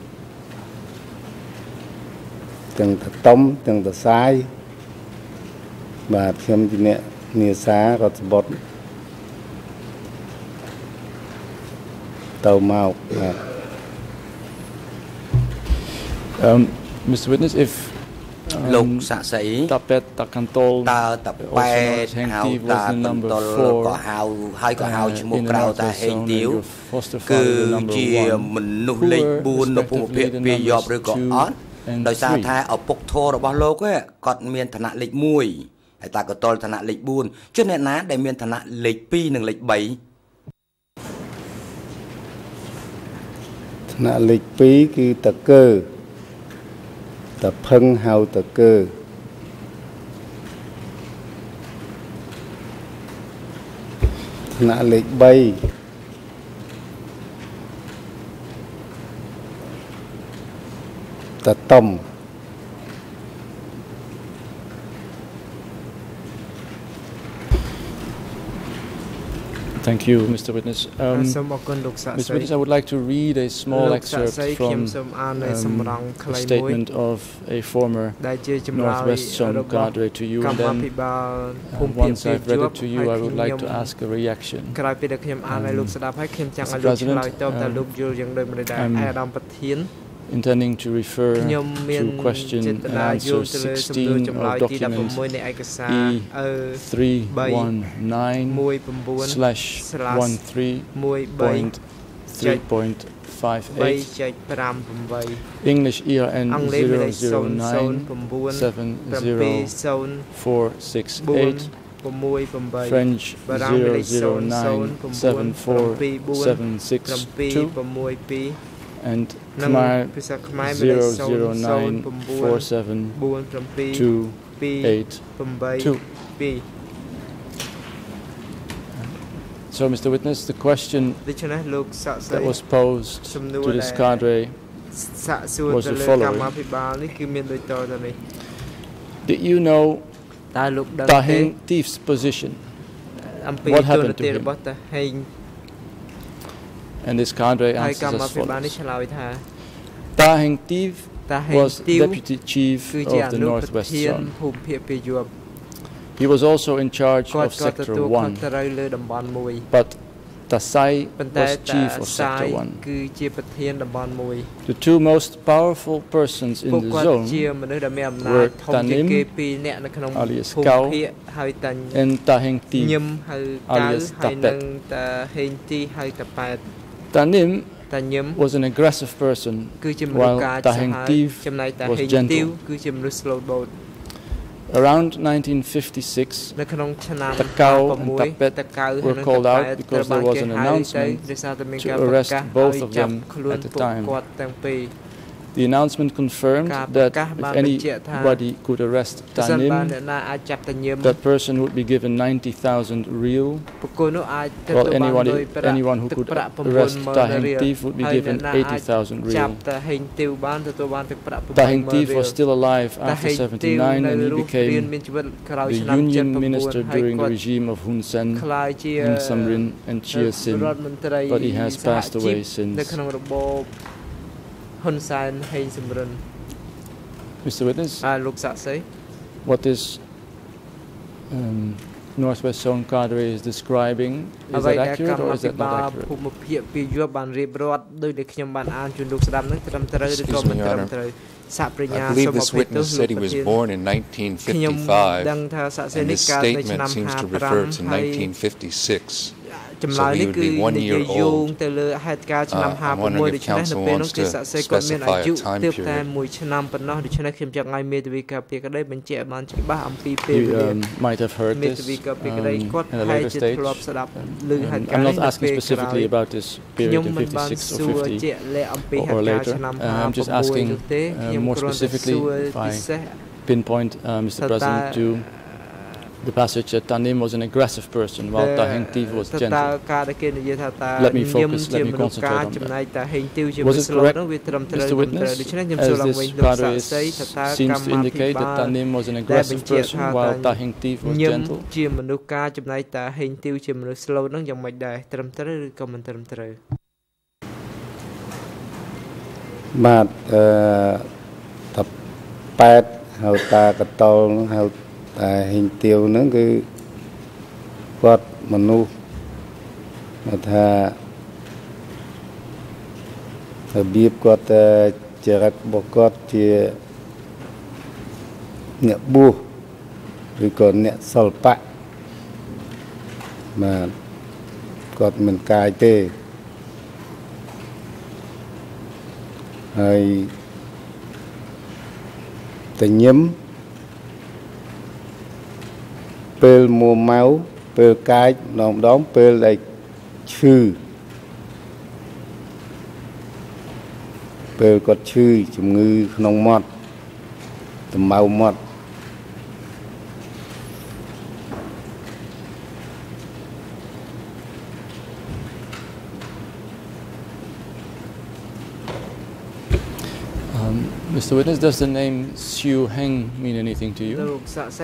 ទាំងតាតំទាំងតាសាយបាទខ្ញុំជាអ្នកនាសាររដ្ឋបុត្រទៅមកបាទ Mr. Witness, if លោកសាក់សី Tapet Takantol តើតាប៉ែតហៅតាកន្តលក៏ហៅហើយក៏ហៅឈ្មោះក្រៅតាហេងទាវគឺជាមនុស្សលេខ 4 នៅភូមិភាគពីយប់ឬក៏អត់ដោយសារថាឪពុកធររបស់លោកគាត់មានឋានៈលេខ 1 ហើយតាកន្តលឋានៈលេខ 4 ចុះអ្នកណាដែលមានឋានៈលេខ 2 និងលេខ 3 ឋានៈលេខ 2 គឺតាកើតាផឹងហៅតាកើឋានៈលេខ 3 តាតំ Thank you, Mr. Witness. Mr. Witness, I would like to read a small excerpt from a statement of a former Northwest Zone cadre to you, and then once I've read it to you, I would like to ask a reaction. Mr. President, I'm intending to refer to question and answer 16 of document E319/13.3.4 English ERN 009704668, French 009747662, and Khmer 0094728. So, Mr. Witness, the question that was posed to this cadre was the following. Did you know Thoeurn Thief's position? What happened to him? And this cadre answers as follows. Thoeurn Thief was Deputy Chief of the Northwest Zone. He was also in charge of Sector 1, but Tasai was Chief of Sector 1. The two most powerful persons in the zone were Tanim, alias Kau, and Thoeurn Thief, alias Tapet. Tanim was an aggressive person, while Thoeurn Thief was gentle. Around 1956, Takau and Tapet were called out because there was an announcement to arrest both of them at the time. The announcement confirmed that if anybody could arrest Tanim, that person would be given 90,000 real, while anyone who could arrest Thoeurn Thief would be given 80,000 real. Thoeurn Thief was still alive after 79, and he became the Union Minister during the regime of Hun Sen, Heng Samrin and Chia Sin, but he has passed away since. Mr. Witness, what this Northwest Zone cadre is describing, is that accurate or is that not accurate? Excuse me, Your Honor. I believe this witness said he was born in 1955, and this statement seems to refer to 1956. So he would be 1 year old. I'm wondering if counsel wants to specify a time period. You might have heard this at a later stage. I'm not asking specifically about this period in 56 or 50 or later. I'm just asking more specifically, if I pinpoint, Mr. President, to the passage that Tanim was an aggressive person while Thoeurn Thief was gentle. Let me focus, let me concentrate on that. Was it correct, Mr. Witness, as this cadre seems to indicate that Tanim was an aggressive person while Thoeurn Thief was gentle? But tập pet hậu ta cái tàu hậu hình tiêu nữa cái quạt manu mà tha biếp quạt chẹt bọc quạt chia nhẹ bu rồi còn nhẹ sầu pạ mà quạt mình cài tê hay tình nhấm pel mua máu pel cái nòng đóng pel lại chư pel có chư chùm ngư nòng mọt tầm máu mọt Mr. Witness, does the name Siu Heng mean anything to you?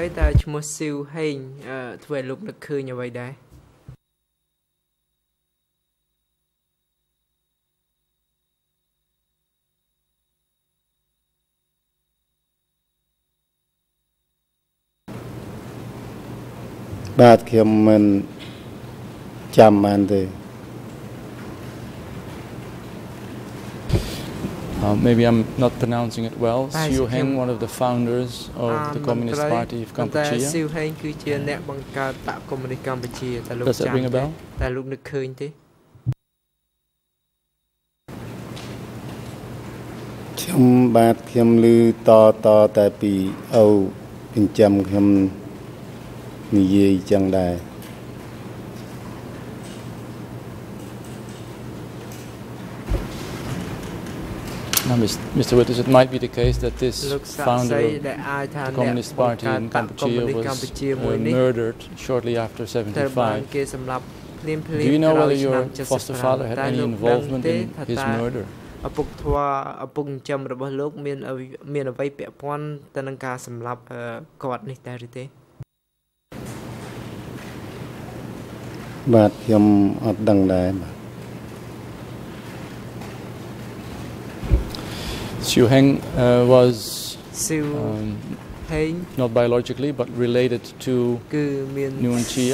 Bát khiêm mình chăm ăn thì maybe I'm not pronouncing it well. Siu Heng, one of the founders of the Communist Party of Cambodia. Does that ring a bell? ខ្ញុំបាទខ្ញុំឮតតែពីអូចិញ្ចឹមខ្ញុំនិយាយចឹងដែរ Now, Mr. Witness, it might be the case that this founder of the Communist Party in Cambodia was murdered shortly after 75. Do you know whether your foster father had any involvement in his murder? ឪពុកធွာឪពុកចិញ្ចឹមរបស់លោកមានអ្វីពាក់ព័ន្ធទៅនឹងការសម្លាប់គាត់នេះដែរឬទេបាទខ្ញុំអត់ដឹងដែរបាទ Siu Heng was not biologically but related to Nuon Chia,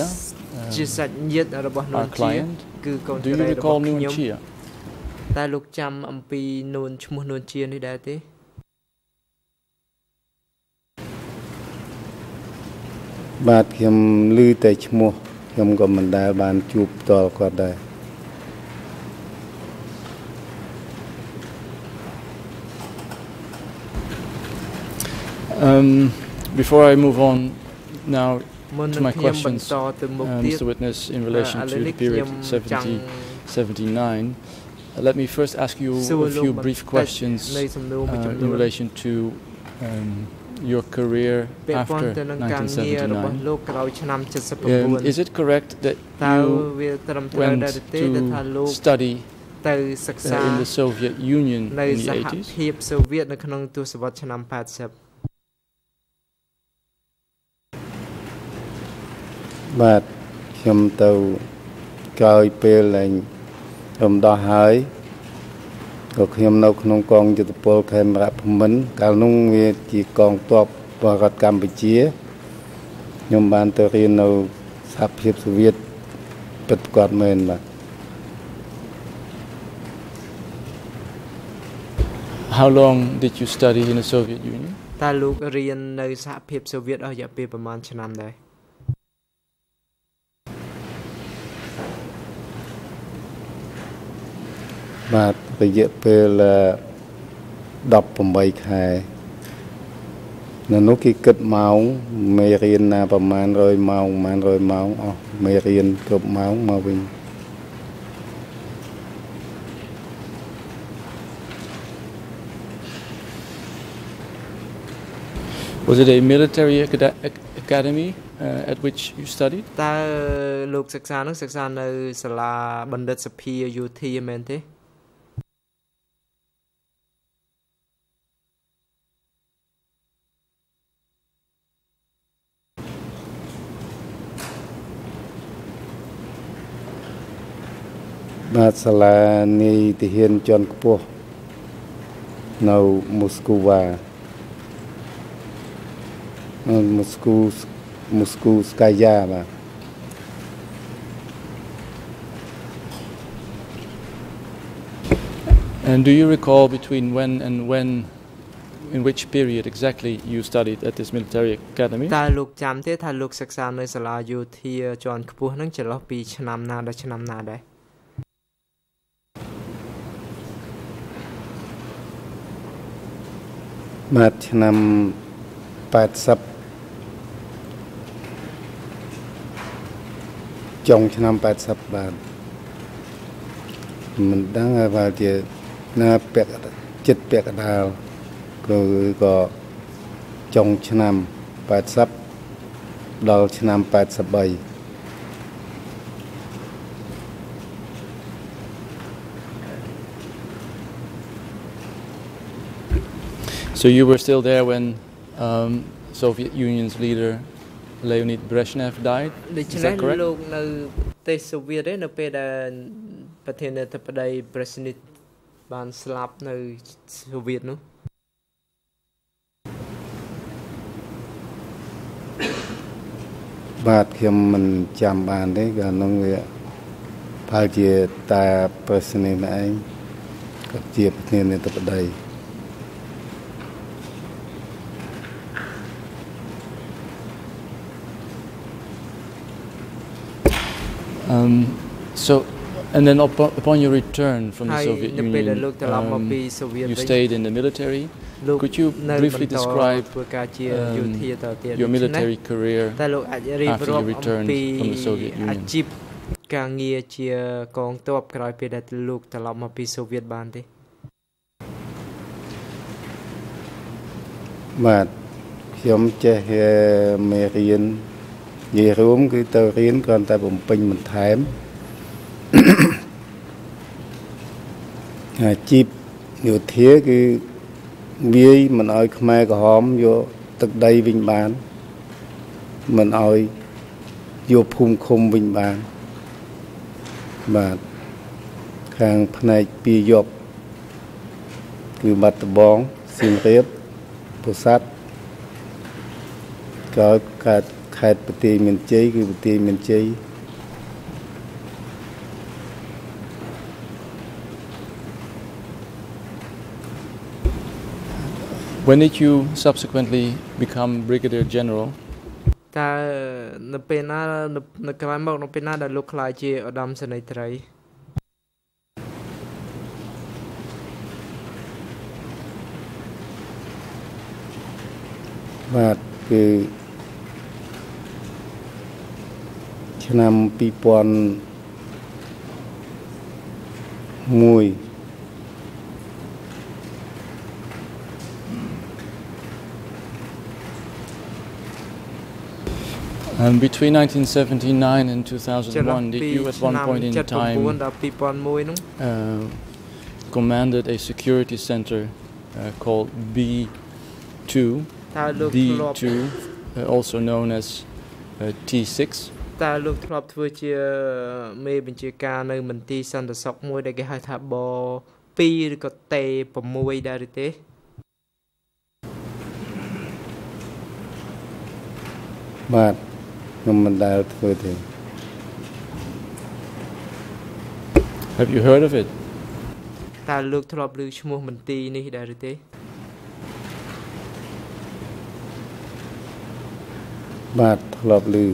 our client. Do you recall Nuon Chia? តែលោកចាំអំពីនួនឈ្មោះនួនជានេះដែរទេបាទខ្ញុំឮតែឈ្មោះខ្ញុំក៏មិនដែលបានជួបផ្ទាល់គាត់ដែរ Before I move on now to my questions, Mr. Witness, in relation to the period 79, let me first ask you a few brief questions in relation to your career after 1979. Is it correct that you went to study in the Soviet Union in the 80s? បាទខ្ញុំទៅក្រោយពេលឡើងរំដោះហើយក៏ខ្ញុំនៅក្នុងកងយុទ្ធពលខេមរៈភូមិន្ទកាលនោះវាជាកងទ័ពរដ្ឋកម្ពុជាខ្ញុំបានទៅរៀននៅសហភាពសូវៀតពិតប្រាកដមែនបាទ How long did you study in the Soviet Union? តើលោករៀននៅសហភាពសូវៀតអស់រយៈពេលប្រមាណឆ្នាំដែរបាទរយៈពេល18ខែនៅនោះគេគិតម៉ោងមេរៀនណាប្រមាណ100ម៉ោងប្រមាណ100ម៉ោងអស់មេរៀនគ្រប់ម៉ោងមកវិញ Was it a military academy at which you studied? តើលោកសិក្សានោះសិក្សានៅសាលាបណ្ឌិតសភាយោធាមែនទេបាទសាលានីតិហានជាន់ខ្ពស់នៅមូស្គូវ៉ា Moscow Skaya បាទ And do you recall between when and when, in which period exactly you studied at this military academy? តើលោកចាំទេថាលោកសិក្សានៅសាលាយោធាជាន់ខ្ពស់ហ្នឹងចន្លោះពីឆ្នាំណាដល់ឆ្នាំណាដែរបាទឆ្នាំ80 ចុងឆ្នាំ80បាទមិនដឹងថាជាណាពាក់ចិត្តពាក់កណ្ដាលគឺក៏ចុងឆ្នាំ80ដល់ឆ្នាំ83 So you were still there when Soviet Union's leader Leonid Brezhnev died? Is that correct? លោកនៅប្រទេសសូវៀតទេនៅពេលដែលប្រធានាធិបតី Brezhnev បានស្លាប់នៅសូវៀតនោះបាទខ្ញុំមិនចាំបានទេកាលនោះវាប្រហែលជាតា Brezhnev ឯងគាត់ជាប្រធានាធិបតី So And then upon your return from the Soviet Union, you stayed in the military. Could you briefly describe your military career after you returned from the Soviet Union? ការងារជាកងទ័ពក្រោយពេលដែលលោកត្រឡប់មកពីសូវៀតបានទេបាទខ្ញុំចេះមេរៀននិយាយរួមគឺទៅរៀនគ្រាន់តែបំពេញបន្ថែមអាជីពយោធាគឺវាយមិនឲ្យខ្មែរក្រហមយកទឹកដីវិញបានមិនឲ្យយកភូមិឃុំវិញបានបាទខាងផ្នែកពីយប់គឺបាត់ដំបងសៀមរាបពោធិ៍សាត់ក៏ខេត្តបន្ទាយមានជ័យគឺបន្ទាយមានជ័យ When did you subsequently become Brigadier General? តើនៅពេលណានៅក្រោយមកនៅពេលណាដែលលោកខ្លាចជាឧត្តមសេនីយ៍ត្រីបាទគឺឆ្នាំ2001 Between 1979 and 2001, did you at one point in time commanded a security center called B2, D2, also known as T6? តើលោកធ្លាប់ធ្វើជាមេបញ្ជាការនៅមន្ទីរសន្តិសុខមួយដែលគេហៅថាប2ឬក៏តេ6ដែរឬទេបាទខ្ញុំមិនដែលធ្វើទេ Have you heard of it? តើលោកធ្លាប់ឮឈ្មោះមន្ទីរនេះដែរឬទេបាទធ្លាប់ឮ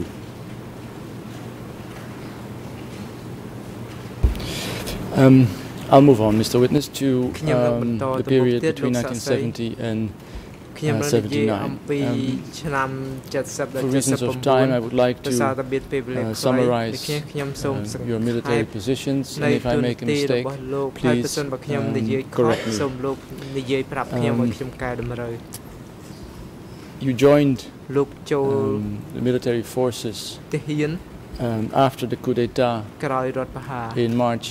I'll move on, Mr. Witness, to the period between 1970 and 79. For reasons of time, I would like to summarize your military positions, and if I make a mistake, please correct me. You joined the military forces after the coup d'etat in March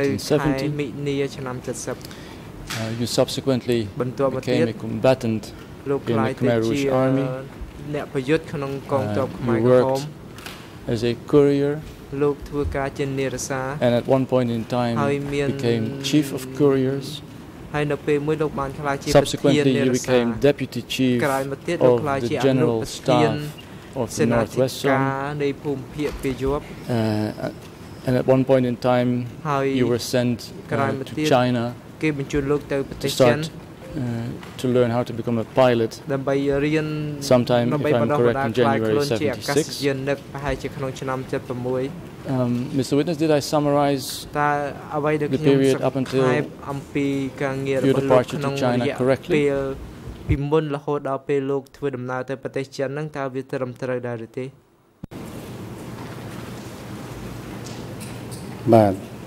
1970. You subsequently became a combatant in the Khmer Rouge Army. You worked as a courier and at one point in time became chief of couriers. Subsequently, you became deputy chief of the general staff of the Northwest Zone. And at one point in time, you were sent to China to start to learn how to become a pilot sometime, if I'm correct, in January 76. Mr. Witness, did I summarize the period up until your departure to China correctly? ពីមុនរហូតដល់ពេលលោកធ្វើដំណើរទៅប្រទេសចិនហ្នឹងតើវាត្រឹមត្រូវដែរឬទេបាទ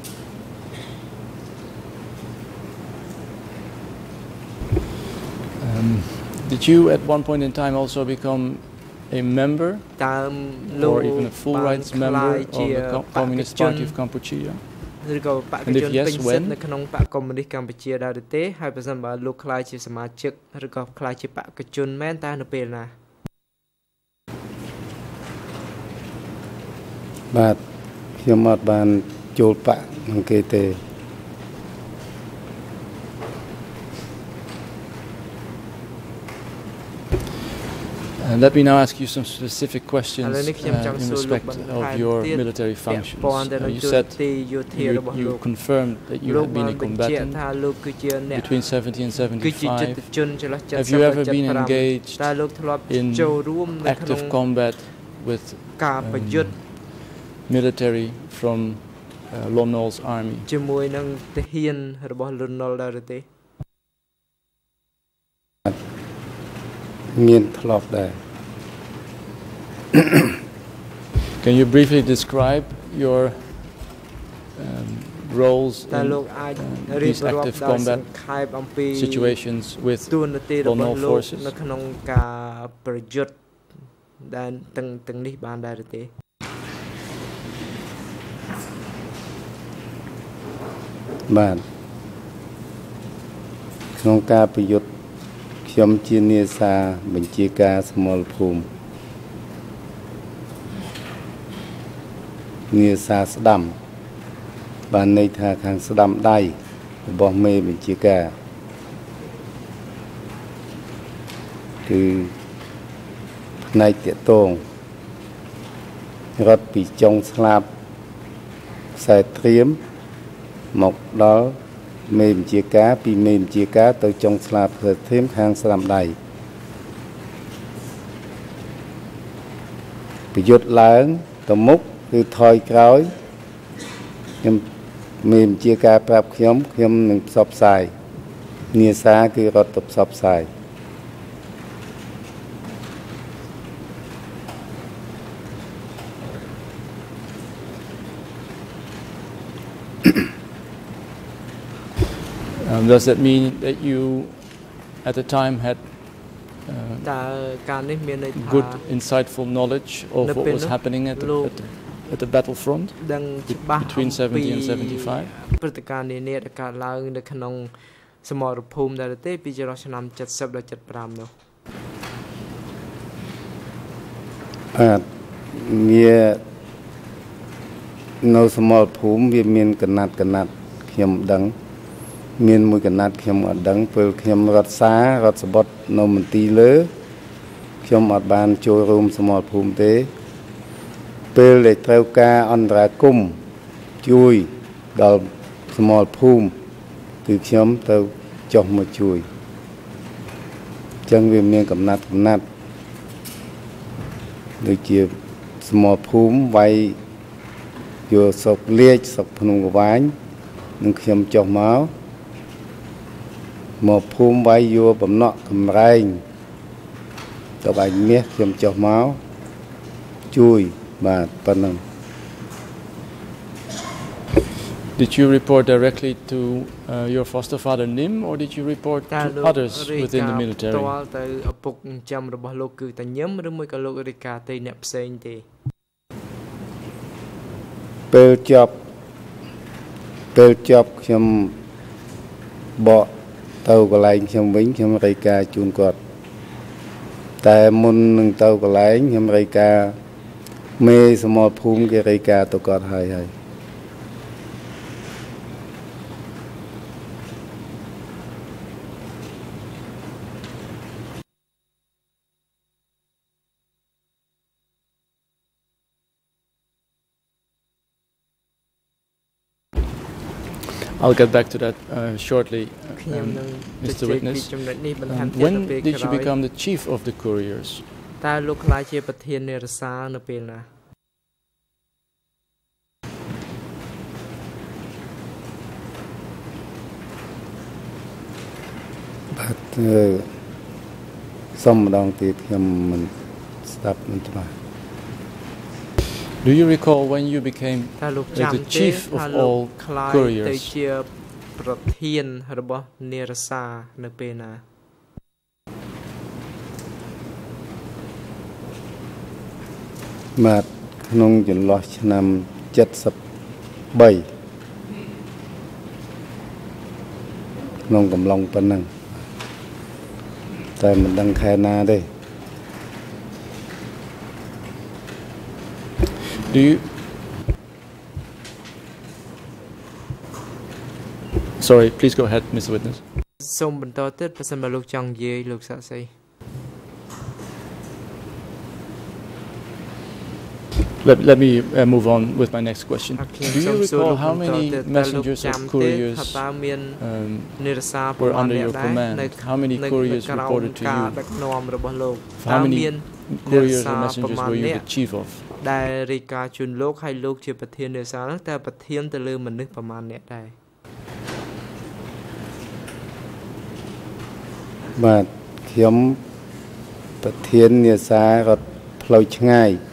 Did you at one point in time also become a member or even a full rights member of the Communist Party of Cambodia? ឬក៏បកជនពេញសិទ្ធិនៅក្នុងបកកុម្មុយនីសកម្ពុជាដែរឬទេហើយបើសិនបើលោកខ្លាចជាសមាជិកឬក៏ខ្លាចជាបកជនមែនតើនៅពេលណាបាទខ្ញុំអត់បានចូលបកនឹងគេទេ Let me now ask you some specific questions in respect of your military functions. You said you confirmed that you had been a combatant between 70 and 75. Have you ever been engaged in active combat with military from Lon Nol's army? ជាមួយនឹងទាហានរបស់ Lon Nol ដែរទេមានធ្លាប់ដែរ Can you briefly describe your roles in these active combat situations with Lon Nol forces? នៅក្នុងការប្រយុទ្ធដែលទាំងនេះបានដែរទេបាទក្នុងការប្រយុទ្ធខ្ញុំជានាសាបញ្ជាការសមរភូមិនាសាស្ដាំបានន័យថាខាងស្ដាំដៃរបស់មេបញ្ជាការគឺផ្នែកតាក់ទងរត់ពីចុងស្លាបខ្សែត្រៀមមកដល់មេបញ្ជាការពីមេបញ្ជាការទៅចុងស្លាបខ្សែត្រៀមខាងស្ដាំដៃប្រយុទ្ធឡើងទៅមុខគឺថយក្រោយខ្ញុំមេបញ្ជាការប្រាប់ខ្ញុំនឹងផ្សព្វផ្សាយនាសាគឺរត់ទៅផ្សព្វផ្សាយ Does that mean that you at the time had good insightful knowledge of what was happening at the battlefront between 70 and 75? ព្រឹត្តិការណ៍នានាដែលកើតឡើងនៅក្នុងសមរភូមិដែរទេពីឆ្នាំ 70 ដល់ 75 នោះបាទវានៅសមរភូមិវាមានកណាត់ខ្ញុំដឹងមានមួយកណាត់ខ្ញុំអត់ដឹងពេលខ្ញុំរត់សាររត់សបុតនៅមន្ទីរលើខ្ញុំអត់បានចូលរួមសមរភូមិទេពេលដែលត្រូវការអន្តរាគមន៍ជួយដល់សមរភូមិគឺខ្ញុំទៅចុះមកជួយអញ្ចឹងវាមានកំណាត់ដូចជាសមរភូមិវាយយកស្រុកលាជស្រុកភ្នំកវាញនឹងខ្ញុំចុះមកភូមិវាយយកបំណក់កំរែងទៅបាញ់មាសខ្ញុំចុះមកជួយបាទប៉ុណ្ណឹង Did you report directly to your foster father Nim or did you report to others within the military? តើទៅឪពុកចិញ្ចឹមរបស់លោកគឺតាញឹមឬមួយក៏លោករាយការណ៍ទៅអ្នកផ្សេងទេពេលចប់ខ្ញុំបកទៅកន្លែងខ្ញុំវិញខ្ញុំរាយការណ៍ជូនគាត់តែមុននឹងទៅកន្លែងខ្ញុំរាយការណ៍មេសមរភូមិគេរាយការណ៍ទៅគាត់ហើយ I'll get back to that shortly, Mr. Witness. When did you become the chief of the couriers? តើលោកខ្លាចជាប្រធាននិរសានៅពេលណាបាទសុំម្ដងទៀតខ្ញុំមិនស្ដាប់មិនច្បាស់ Do you recall when you became the chief of all couriers? ទៅជាប្រធានរបស់និរសានៅពេលណាបាទក្នុងចន្លោះឆ្នាំ 73 ក្នុងកំឡុងប៉ុណ្ណឹងតែមិនដឹងខែណាទេ Do you Sorry, please go ahead, Mr. Witness. សូមបន្តទៀតប្រសិនបើលោកចង់និយាយលោកសាក់សី Let me move on with my next question. Do you recall how many messengers or couriers were under your command? How many couriers reported to you? How many couriers or messengers were you the chief of? ដែលរាយការណ៍ជូនលោកឲ្យលោកជាប្រធាននេសាទហ្នឹងតើប្រធានទៅលើមនុស្សប្រមាណអ្នកដែរបាទខ្ញុំប្រធាននេសាទរដ្ឋផ្លូវឆ្ងាយ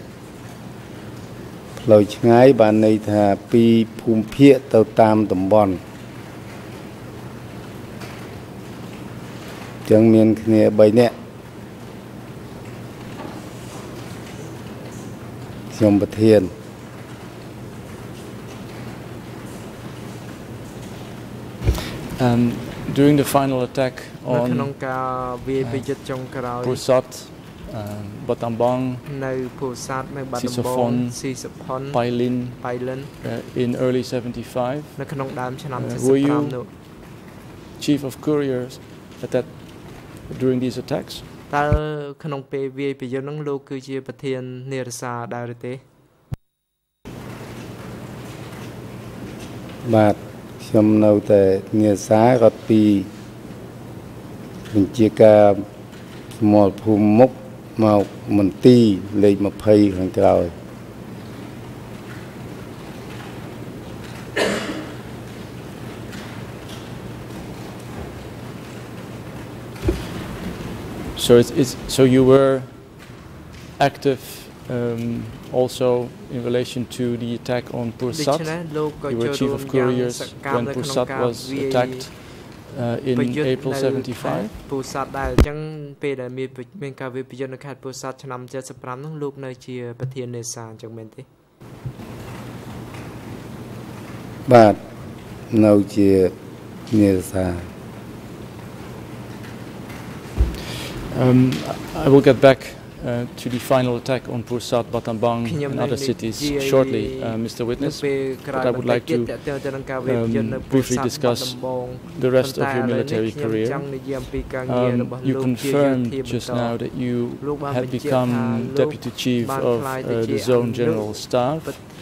បានន័យថាពីភូមិភាគទៅតាមតំបន់ចឹងមានគ្នា3នាក់ខ្ញុំប្រធាន During the final attack on ក្នុងការវាយប្រយុទ្ធចុងក្រោយ Pursat, Battambang, នៅភូសាទនៅបាត់ដំបងស៊ីសុផុន Pailin, ប៉ៃលិន in early 75. នៅក្នុងដើមឆ្នាំ75 នោះ Chief of Couriers at that during these attacks? តើក្នុងពេលវាយប្រយុទ្ធហ្នឹងលោកគឺជាប្រធាននេរសាដែរឬទេបាទខ្ញុំនៅតែនេសាទរដ្ឋពីបញ្ជាការស្មលភូមិមុខមកមន្ទីរលេខ20ខាងក្រោយ So you were active also in relation to the attack on Pursat. You were chief of couriers when Pursat was attacked in April 75. Pursat ដែរអញ្ចឹងពេលដែលមានការវាយប្រយុទ្ធនៅខេត្ត Pursat ឆ្នាំ75នោះលោកនៅជាប្រធាននេសាទអញ្ចឹងមែនទេបាទនៅជានេសាទ I will get back to the final attack on Pursat, Battambang and other cities shortly, Mr. Witness, but I would like to briefly discuss the rest of your military career. You confirmed just now that you had become Deputy Chief of the Zone General Staff.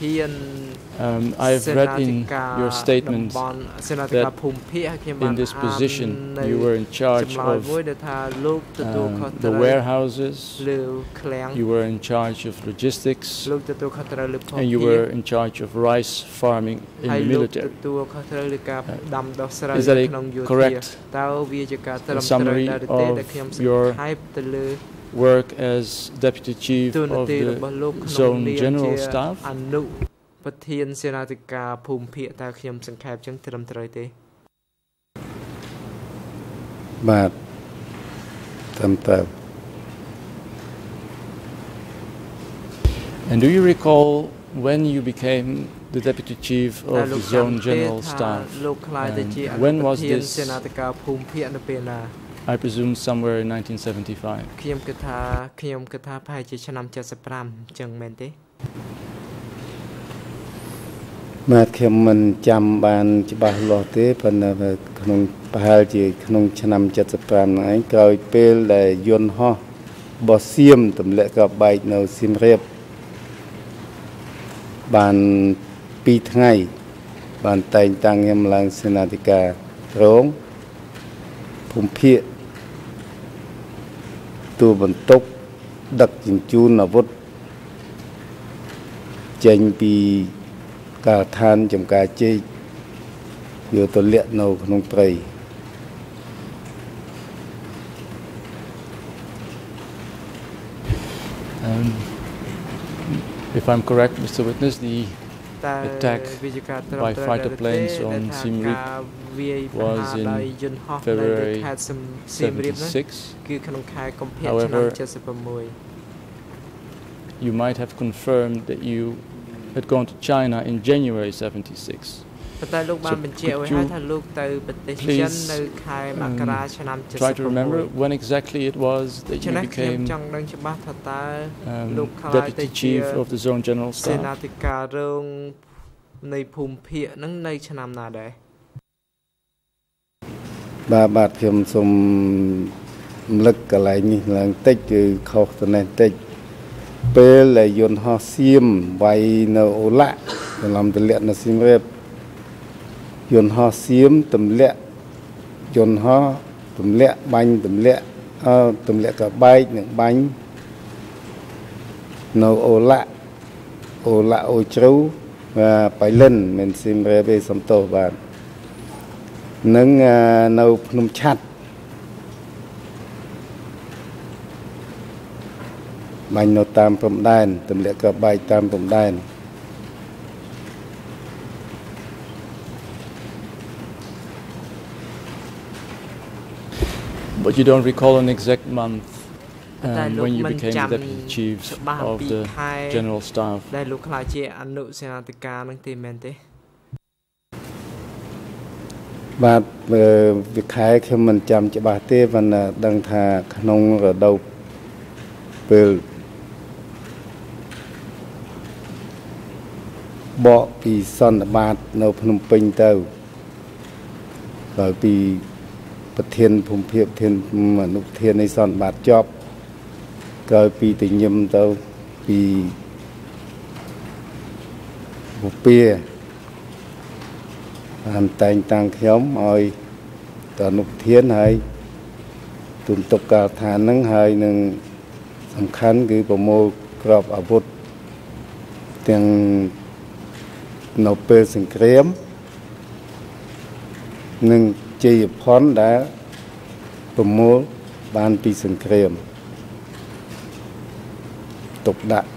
I have read in your statement that in this position you were in charge of the warehouses, you were in charge of logistics, and you were in charge of rice farming in the military. Is that a correct summary of your work as Deputy Chief of the Zone General Staff? ប្រធានសេនាធិការភូមិភាគតើខ្ញុំសង្ខេបចឹងត្រឹមត្រូវទេបាទត្រឹមត្រូវ And do you recall when you became the Deputy Chief of the Zone General Staff? When was this? សេនាធិការភូមិភាគនៅពេលណា I presume somewhere in 1975. ខ្ញុំគិតថាប្រហែលជាឆ្នាំ75ចឹងមែនទេបាទខ្ញុំមិនចាំបានច្បាស់លាស់ទេប៉ុន្តែក្នុងប្រហែលជាក្នុងឆ្នាំ75ហ្នឹងឯងក្រោយពេលដែលយន្តហោះរបស់សៀមទម្លាក់ក៏បែកនៅសៀមរាបបាន2ថ្ងៃបានតែងតាំងខ្ញុំឡើងសេនាធិការរងភូមិភាគទូបន្ទុកដឹកជញ្ជូនអាវុធចេញពីការដ្ឋានចំការជែកយកទៅលាក់នៅក្នុងព្រៃ If I'm correct, Mr. Witness, the attack by fighter planes on Siem Reap was in February 76. However, you might have confirmed that you had gone to China in January 76. So please try to remember when exactly it was that you became Deputy Chief of the Zone General Staff. នៃភូមិភាគហ្នឹងនៅឆ្នាំណាដែរបាទខ្ញុំសូមរំលឹកកន្លែងនេះឡើងតិចគឺខុសទៅនេះតិចពេលដែលយន្តហោះសៀមវាយនៅអូឡាក់ច្រឡំទម្លាក់នៅសៀមរាបយន្តហោះសៀមទម្លាក់យន្តហោះទម្លាក់បាញ់ទម្លាក់កបែកនិងបាញ់នៅអូឡាក់ ô lạ ô trâu và bài lần mình xin về về sắm tổ bạn nâng nấu nôm chặt bánh nấu tam phẩm đàn tầm lệ cả bài tam phẩm đàn But you don't recall an exact month when you became the deputy chief of the general staff. ដែលលោកខ្លាចជាអនុសេនាធិការនឹងទេមែនទេបាទវាខែខ្ញុំមិនចាំច្បាស់ទេប៉ុន្តែដឹងថាក្នុងរដូវពេលបកពីសន្និបាតនៅភ្នំពេញទៅហើយពីប្រធានភូមិភាគប្រធានអនុប្រធាននៃសន្និបាតចប់ក្រោយពីទៅញឹមទៅពីបុព្វាបានតែងតាំងខ្ញុំឲ្យទៅអនុប្រធានហើយទូនតុកការដ្ឋានហ្នឹងហើយនឹងសំខាន់គឺប្រមូលក្របអាវុធទាំងនៅពេលសង្គ្រាមនិងជ័យភ័ណ្ឌដែលប្រមូលបានពីសង្គ្រាមទុកដាក់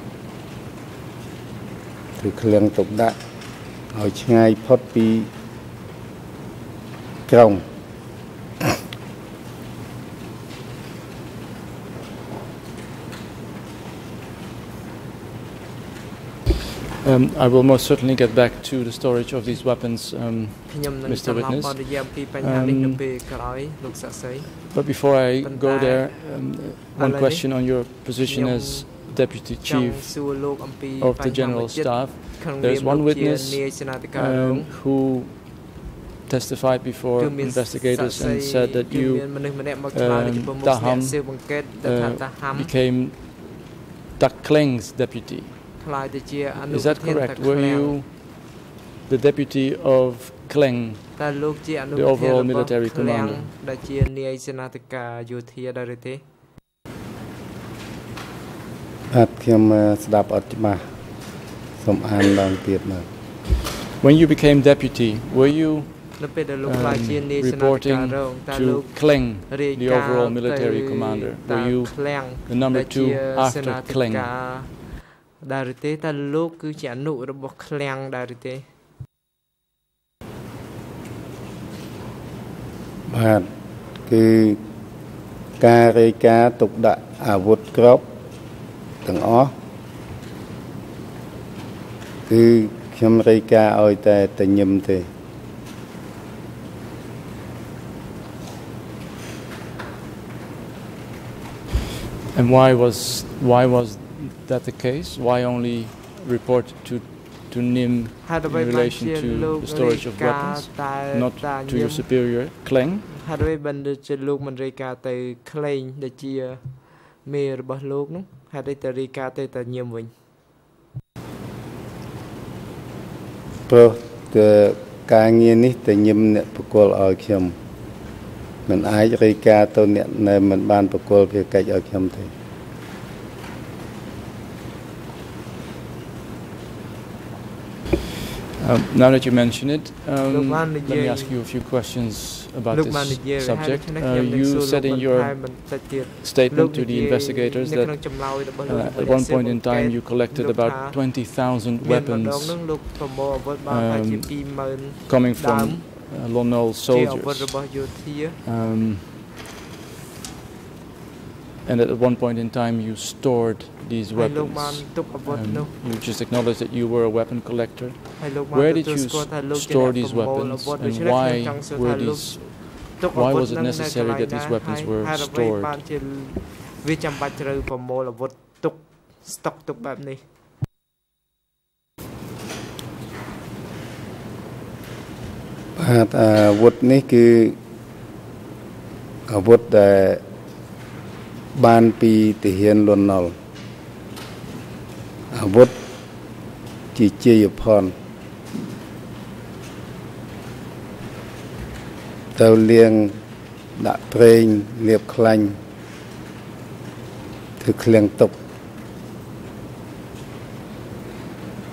គឺឃ្លាំងទុកដាក់ឲ្យឆ្ងាយផុតពីក្រុង I will most certainly get back to the storage of these weapons, Mr. Witness. But before I go there, one question on your position as Deputy Chief of the General Staff. There's one witness who testified before investigators and said that you, Taham, became Tak Kleng's deputy. Is that correct? Were you the deputy of Kleng, the overall military commander? When you became deputy, were you reporting to Kleng, the overall military commander? Were you the number 2 after Kleng? ដែរឬទេតើលោកគឺជាអនុរបស់ឃ្លាំងដែរឬទេបាទគឺការរាយការណ៍ទុកដាក់អាវុធគ្រាប់ទាំងអស់គឺខ្ញុំរាយការណ៍ឲ្យតែញឹមទេ And why was that the case? Why only report to NIM in relation to the storage of weapons, not to your superior, Kleng? ហើយដោយបានជាលោកមិនរាយការណ៍ទៅក្លែងដែលជាមេរបស់លោកនោះហើយទៅរាយការណ៍ទៅញៀមវិញព្រោះការងារនេះតែញឹមអ្នកបកគលឲ្យខ្ញុំមិនអាចរាយការណ៍ទៅអ្នកនៅមិនបានបកគលភារកិច្ចឲ្យខ្ញុំទេ Now that you mention it, let me ask you a few questions about this subject. You said in your statement to the investigators that at one point in time you collected about 20,000 weapons coming from Lon Nol soldiers. And that at one point in time you stored these weapons. You just acknowledged that you were a weapon collector. Where did you store these weapons, and why was it necessary that these weapons were stored? វាចាំបាច់ត្រូវប្រមូលអាវុធទុកស្តុកទុកបែបនេះបាទអាវុធនេះគឺអាវុធដែលបានពីទាហានលន់ណុលអាវុធជាជ័យភ័ណ្ឌទៅលាងដាក់ប្រេងលាបខ្លាញ់ធ្វើឃ្លាំងទុក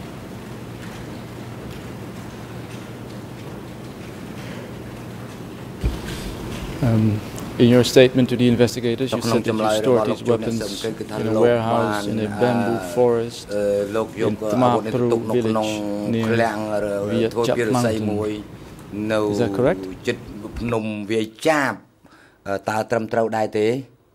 In your statement to the investigators, you said that you stored these weapons in a warehouse in a bamboo forest in Khmer village near Viet Chap Mountain. Is that correct? ភ្នំវាយចាបតើត្រឹមត្រូវដែរទេ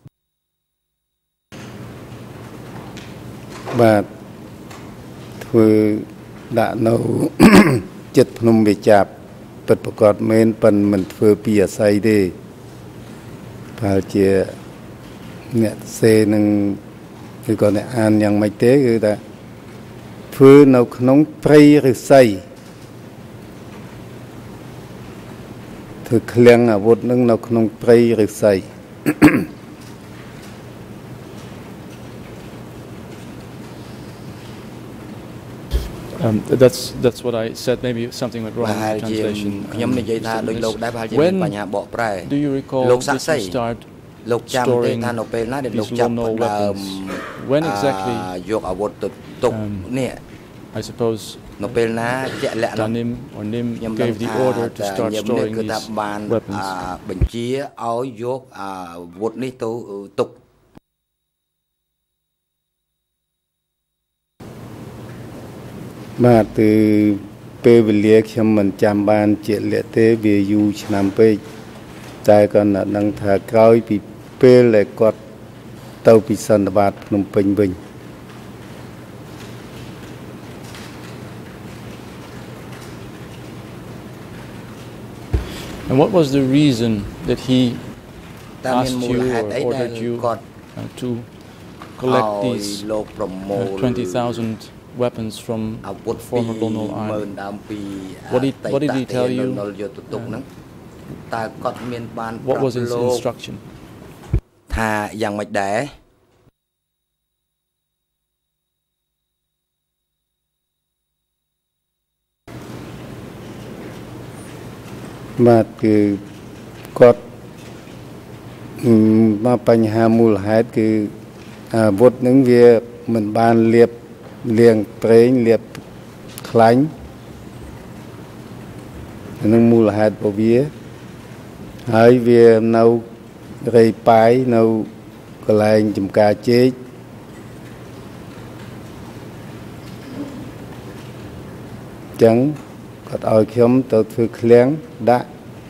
បាទធ្វើដាក់នៅចិត្តភ្នំវាចាប់ពិតប្រកបមែនប៉ុន្តែមិនធ្វើពីអាស័យទេប្រហែលជាអ្នកសេនឹងគឺគាត់អ្នកអានយ៉ាងម៉េចទេគឺថាធ្វើនៅក្នុងព្រៃឫស្សីធ្វើឃ្លាំងអាវុធនឹងនៅក្នុងព្រៃឫស្សី That's what I said. Maybe something went wrong in the translation. When do you recall that you start storing these low weapons? When exactly? I suppose Danim or Nim gave the order to start storing these weapons. បាទtừពេលវេលាខ្ញុំមិនចាំបានជាក់លាក់ទេវាយូរឆ្នាំពេកតែគាត់នឹងថាក្រោយពីពេលដែលគាត់ទៅពីសន្និបាតភ្នំពេញវិញ And what was the reason that he asked you or ordered you to collect these 20,000 weapons from former Lon Nol Army? What did he tell you? What was his instruction? ថាយ៉ាងម៉េចដែរបាទគឺគាត់មកបញ្ហាមូលហេតុគឺអាវុធនឹងវាមិនបានលាបលាងប្រេងលាបខ្លាញ់នឹងមូលហេតុរបស់វាហើយវានៅរៃប៉ាយនៅកន្លែងចំការចេកចឹងគាត់ឲ្យខ្ញុំទៅធ្វើឃ្លាំងដាក់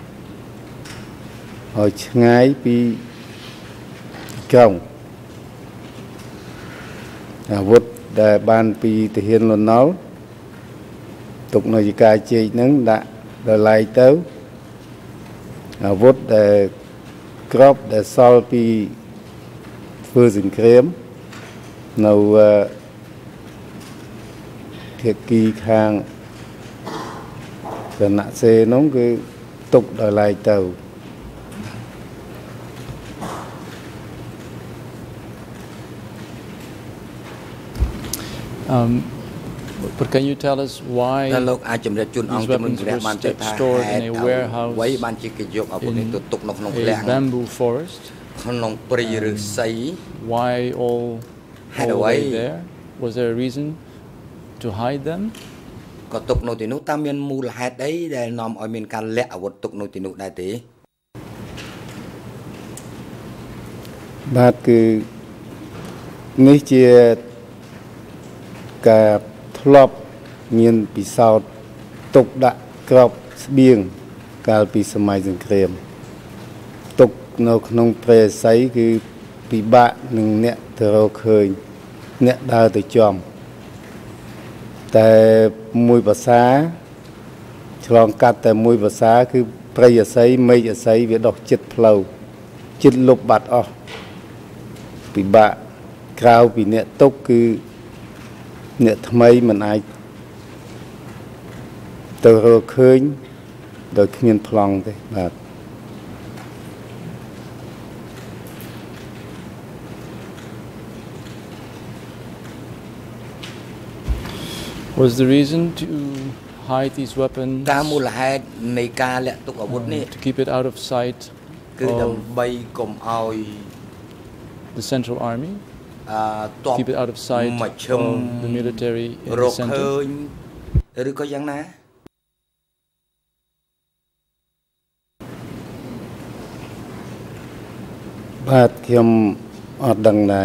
ឲ្យឆ្ងាយពីក្រុងអាវុធដែលបានពីទាហានលន់ណុលទុកនៅយកាជែកហ្នឹងដាក់ដល់ឡែកទៅអាវុធដែលក្របដែលសល់ពីធ្វើសង្គ្រាមនៅភាគីខាងគណៈសេនោះគឺទុកដល់ឡែកទៅ But can you tell us why these weapons were stored in a warehouse in a bamboo forest? Why all the way there? Was there a reason to hide them? ក៏ទុកនៅទីនោះតើមានមូលហេតុអីដែលនាំឲ្យមានការលាក់អាវុធទុកនៅទីនោះដែរទេ បាទគឺនេះជាការធ្លាប់មានពិសោធន៍ទុកដាក់ក្របស្បៀងកាលពីសម័យសង្គ្រាមទុកនៅក្នុងព្រៃអាស័យគឺពិបាកនឹងអ្នកទៅរកឃើញអ្នកដើរទៅចំតែមួយភាសាឆ្លងកាត់តែមួយភាសាគឺព្រៃអាស័យមេឃអាស័យវាដុះចិត្តផ្លូវចិត្តលុបបាត់អស់ពិបាកក្រៅពីអ្នកទុកគឺអ្នកថ្មីមិនអាចទៅរកឃើញដោយគ្មានប្លង់ទេបាទ Was the reason to hide these weapons? តាមមូលហេតុនៃការលាក់ទុកអាវុធនេះ to keep it out of sight គឺដើម្បីកុំឲ្យ the Central Army keep it out of sight of the military in the center ឬក៏យ៉ាងណាបាទខ្ញុំអត់ដឹងដែរ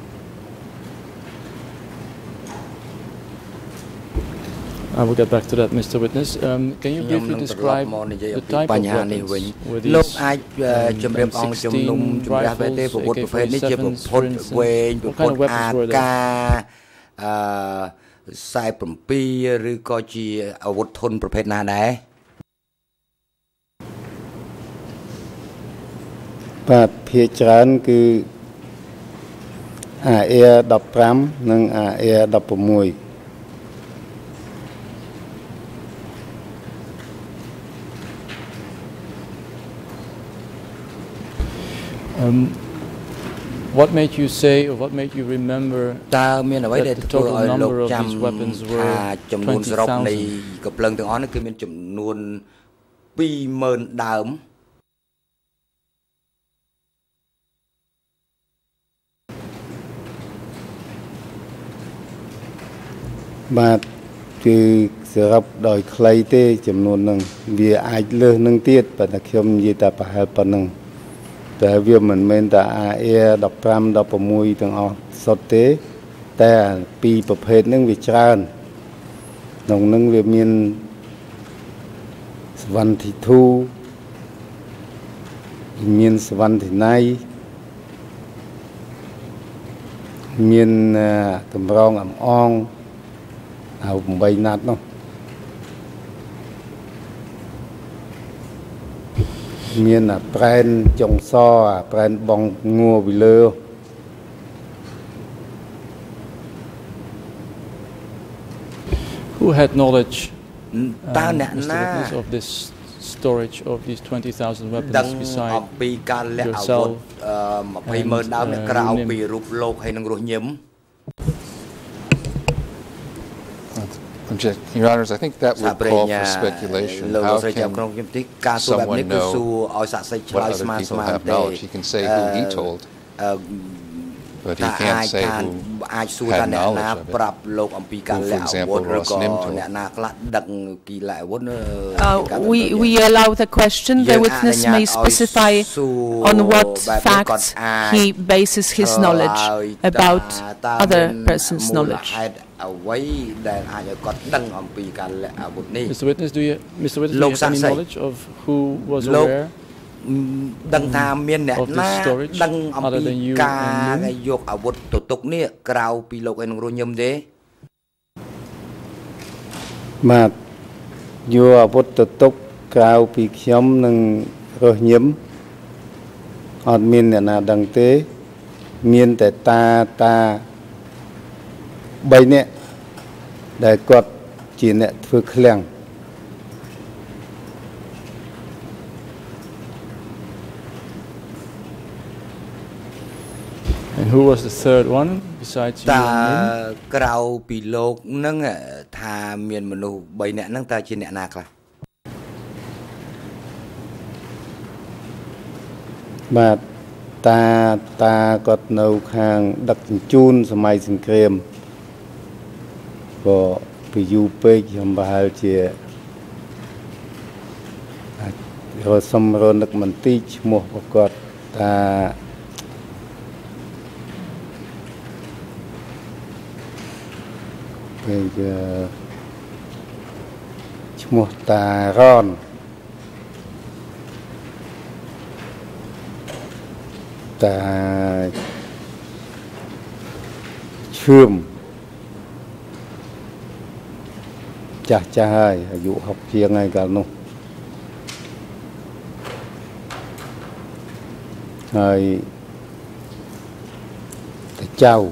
I will get back to that, Mr. Witness. Can you briefly describe the type of weapons? Were these M16 rifles, AK-47s, for instance? What kind of weapons were they? 47 ឬក៏ជាអាវុធធន់ប្រភេទណាដែរបាទភាគច្រើនគឺ AR-15 និង AR-16 What made you say, or what made you remember that the total number of these weapons were ចំនួនសរុបនៃកំភ្លើងទាំងអស់នេះគឺមានចំនួន 20000 ដើមបាទគឺសរុបដោយខ្លីទេចំនួននឹងវាអាចលើសនឹងទៀតប៉ុន្តែខ្ញុំនិយាយតែប្រហែលប៉ុណ្ណឹង តែវាមិនមែនតែ AR-15 16ទាំងអស់សុទ្ធទេតែពីរប្រភេទហ្នឹងវាច្រើនក្នុងហ្នឹងវាមានសវណ្ណធីធូមានសវណ្ណធីណៃមានតម្រងអំអងអាវ8ណាត់នោះ មានប្រែនចុងសប្រែនបងងួរពីលើ Who had knowledge of this storage of these 20,000 weapons beside yourself? 20,000 ដើមក្រៅពីរូបលោកហើយនឹងរស់ញឹម Your Honors, I think that would call for speculation. How can someone know what other people have knowledge? He can say who he told, but he can't say who had knowledge of it. Who, for example, Ross Nim told. We allow the question. The witness may specify on what facts he bases his knowledge about other person's knowledge. Mr. Witness, do you have any knowledge of who was aware of this storage other than you and me? យកអាវុធទៅទុកនេះក្រៅពីលោកឯងនឹងរស់ញឹមទេបាទយកអាវុធទៅទុកក្រៅពីខ្ញុំនឹងរស់ញឹមអត់មានអ្នកណាដឹងទេមានតែតា3នាក់ដែលគាត់ជាអ្នកធ្វើឃ្លាំង And who was the third one besides you and me? ក្រៅពីលោកនឹងថាមានមនុស្ស3នាក់ហ្នឹងតើជាអ្នកណាខ្លះបាទតាគាត់នៅខាងដឹកជញ្ជូនសម័យសង្គ្រាម ក៏ពីយូរពេកខ្ញុំប្រហែលជារសំរនឹកមន្ទីរឈ្មោះរបស់គាត់ថាពេលឈ្មោះតារ៉នតាឈឿម ចាស់ហើយអាយុ60ជាងហើយកាលនោះហើយតាចៅ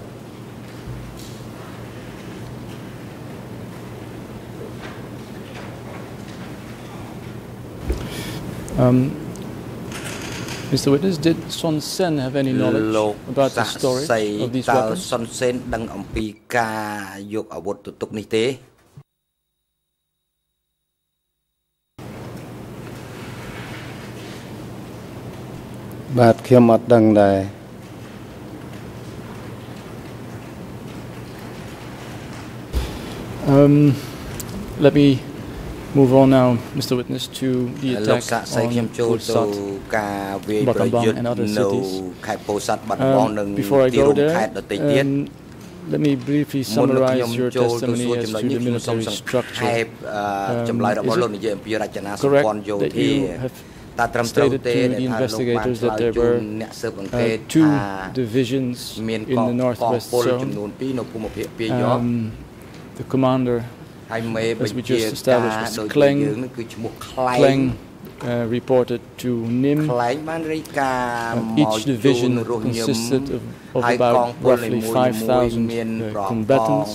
Mr. Witness, did Son Sen have any knowledge about the storage of these weapons? Son Sen ដឹងអំពីការយកអាវុធទៅទុកនេះទេបាទខ្ញុំអត់ដឹងដែរ Let me Move on now, Mr. Witness, to the attack on Pulsat, Battambang and other cities. Before I go there, let me briefly summarize your testimony as to the military structure. Is it correct that you have stated to the investigators that there were 2 divisions in the northwest zone? The commander, as we just established, was Kleng. Kleng reported to Nim. Each division consisted of about roughly 5,000 combatants.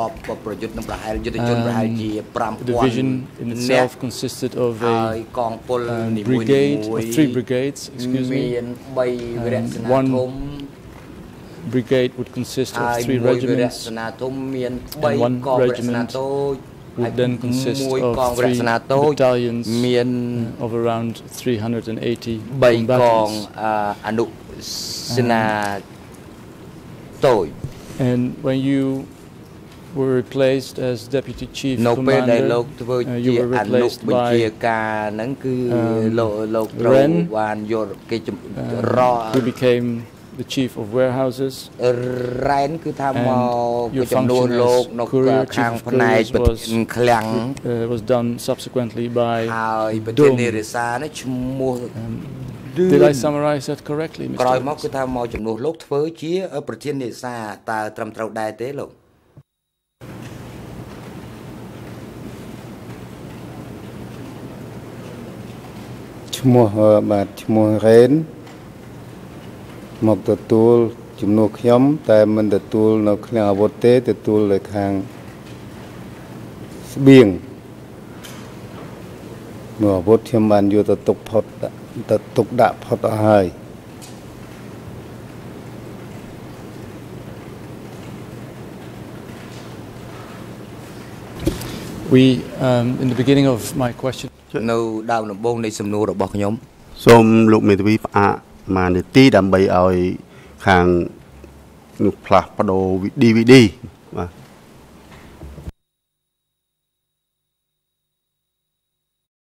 The division in itself consisted of a brigade, or 3 brigades, excuse me. 1 brigade would consist of 3 regiments, and 1 regiment would then consist of 3 battalions of around 380 combatants. And when you were replaced as deputy chief commander, you were replaced by Ren, who became the chief of warehouses, and your function as courier, chief of couriers was done subsequently by Dong. Did I summarize that correctly, Mr. Ren មកទទួលជំនួសខ្ញុំតែមិនទទួលនៅឃ្លាំងអាវុធទេទទួលនៅខាងស្បៀងមើលអាវុធខ្ញុំបានយកទៅទុកផុតទៅទុកដាក់ផុតអស់ហើយ We in the beginning of my question នៅដើមដំបូងនៃសំណួររបស់ខ្ញុំសូមលោកមេធាវីផ្អាក មកនាទីដើម្បីឲ្យខាងនោះផ្លាស់ប្ដូរ DVD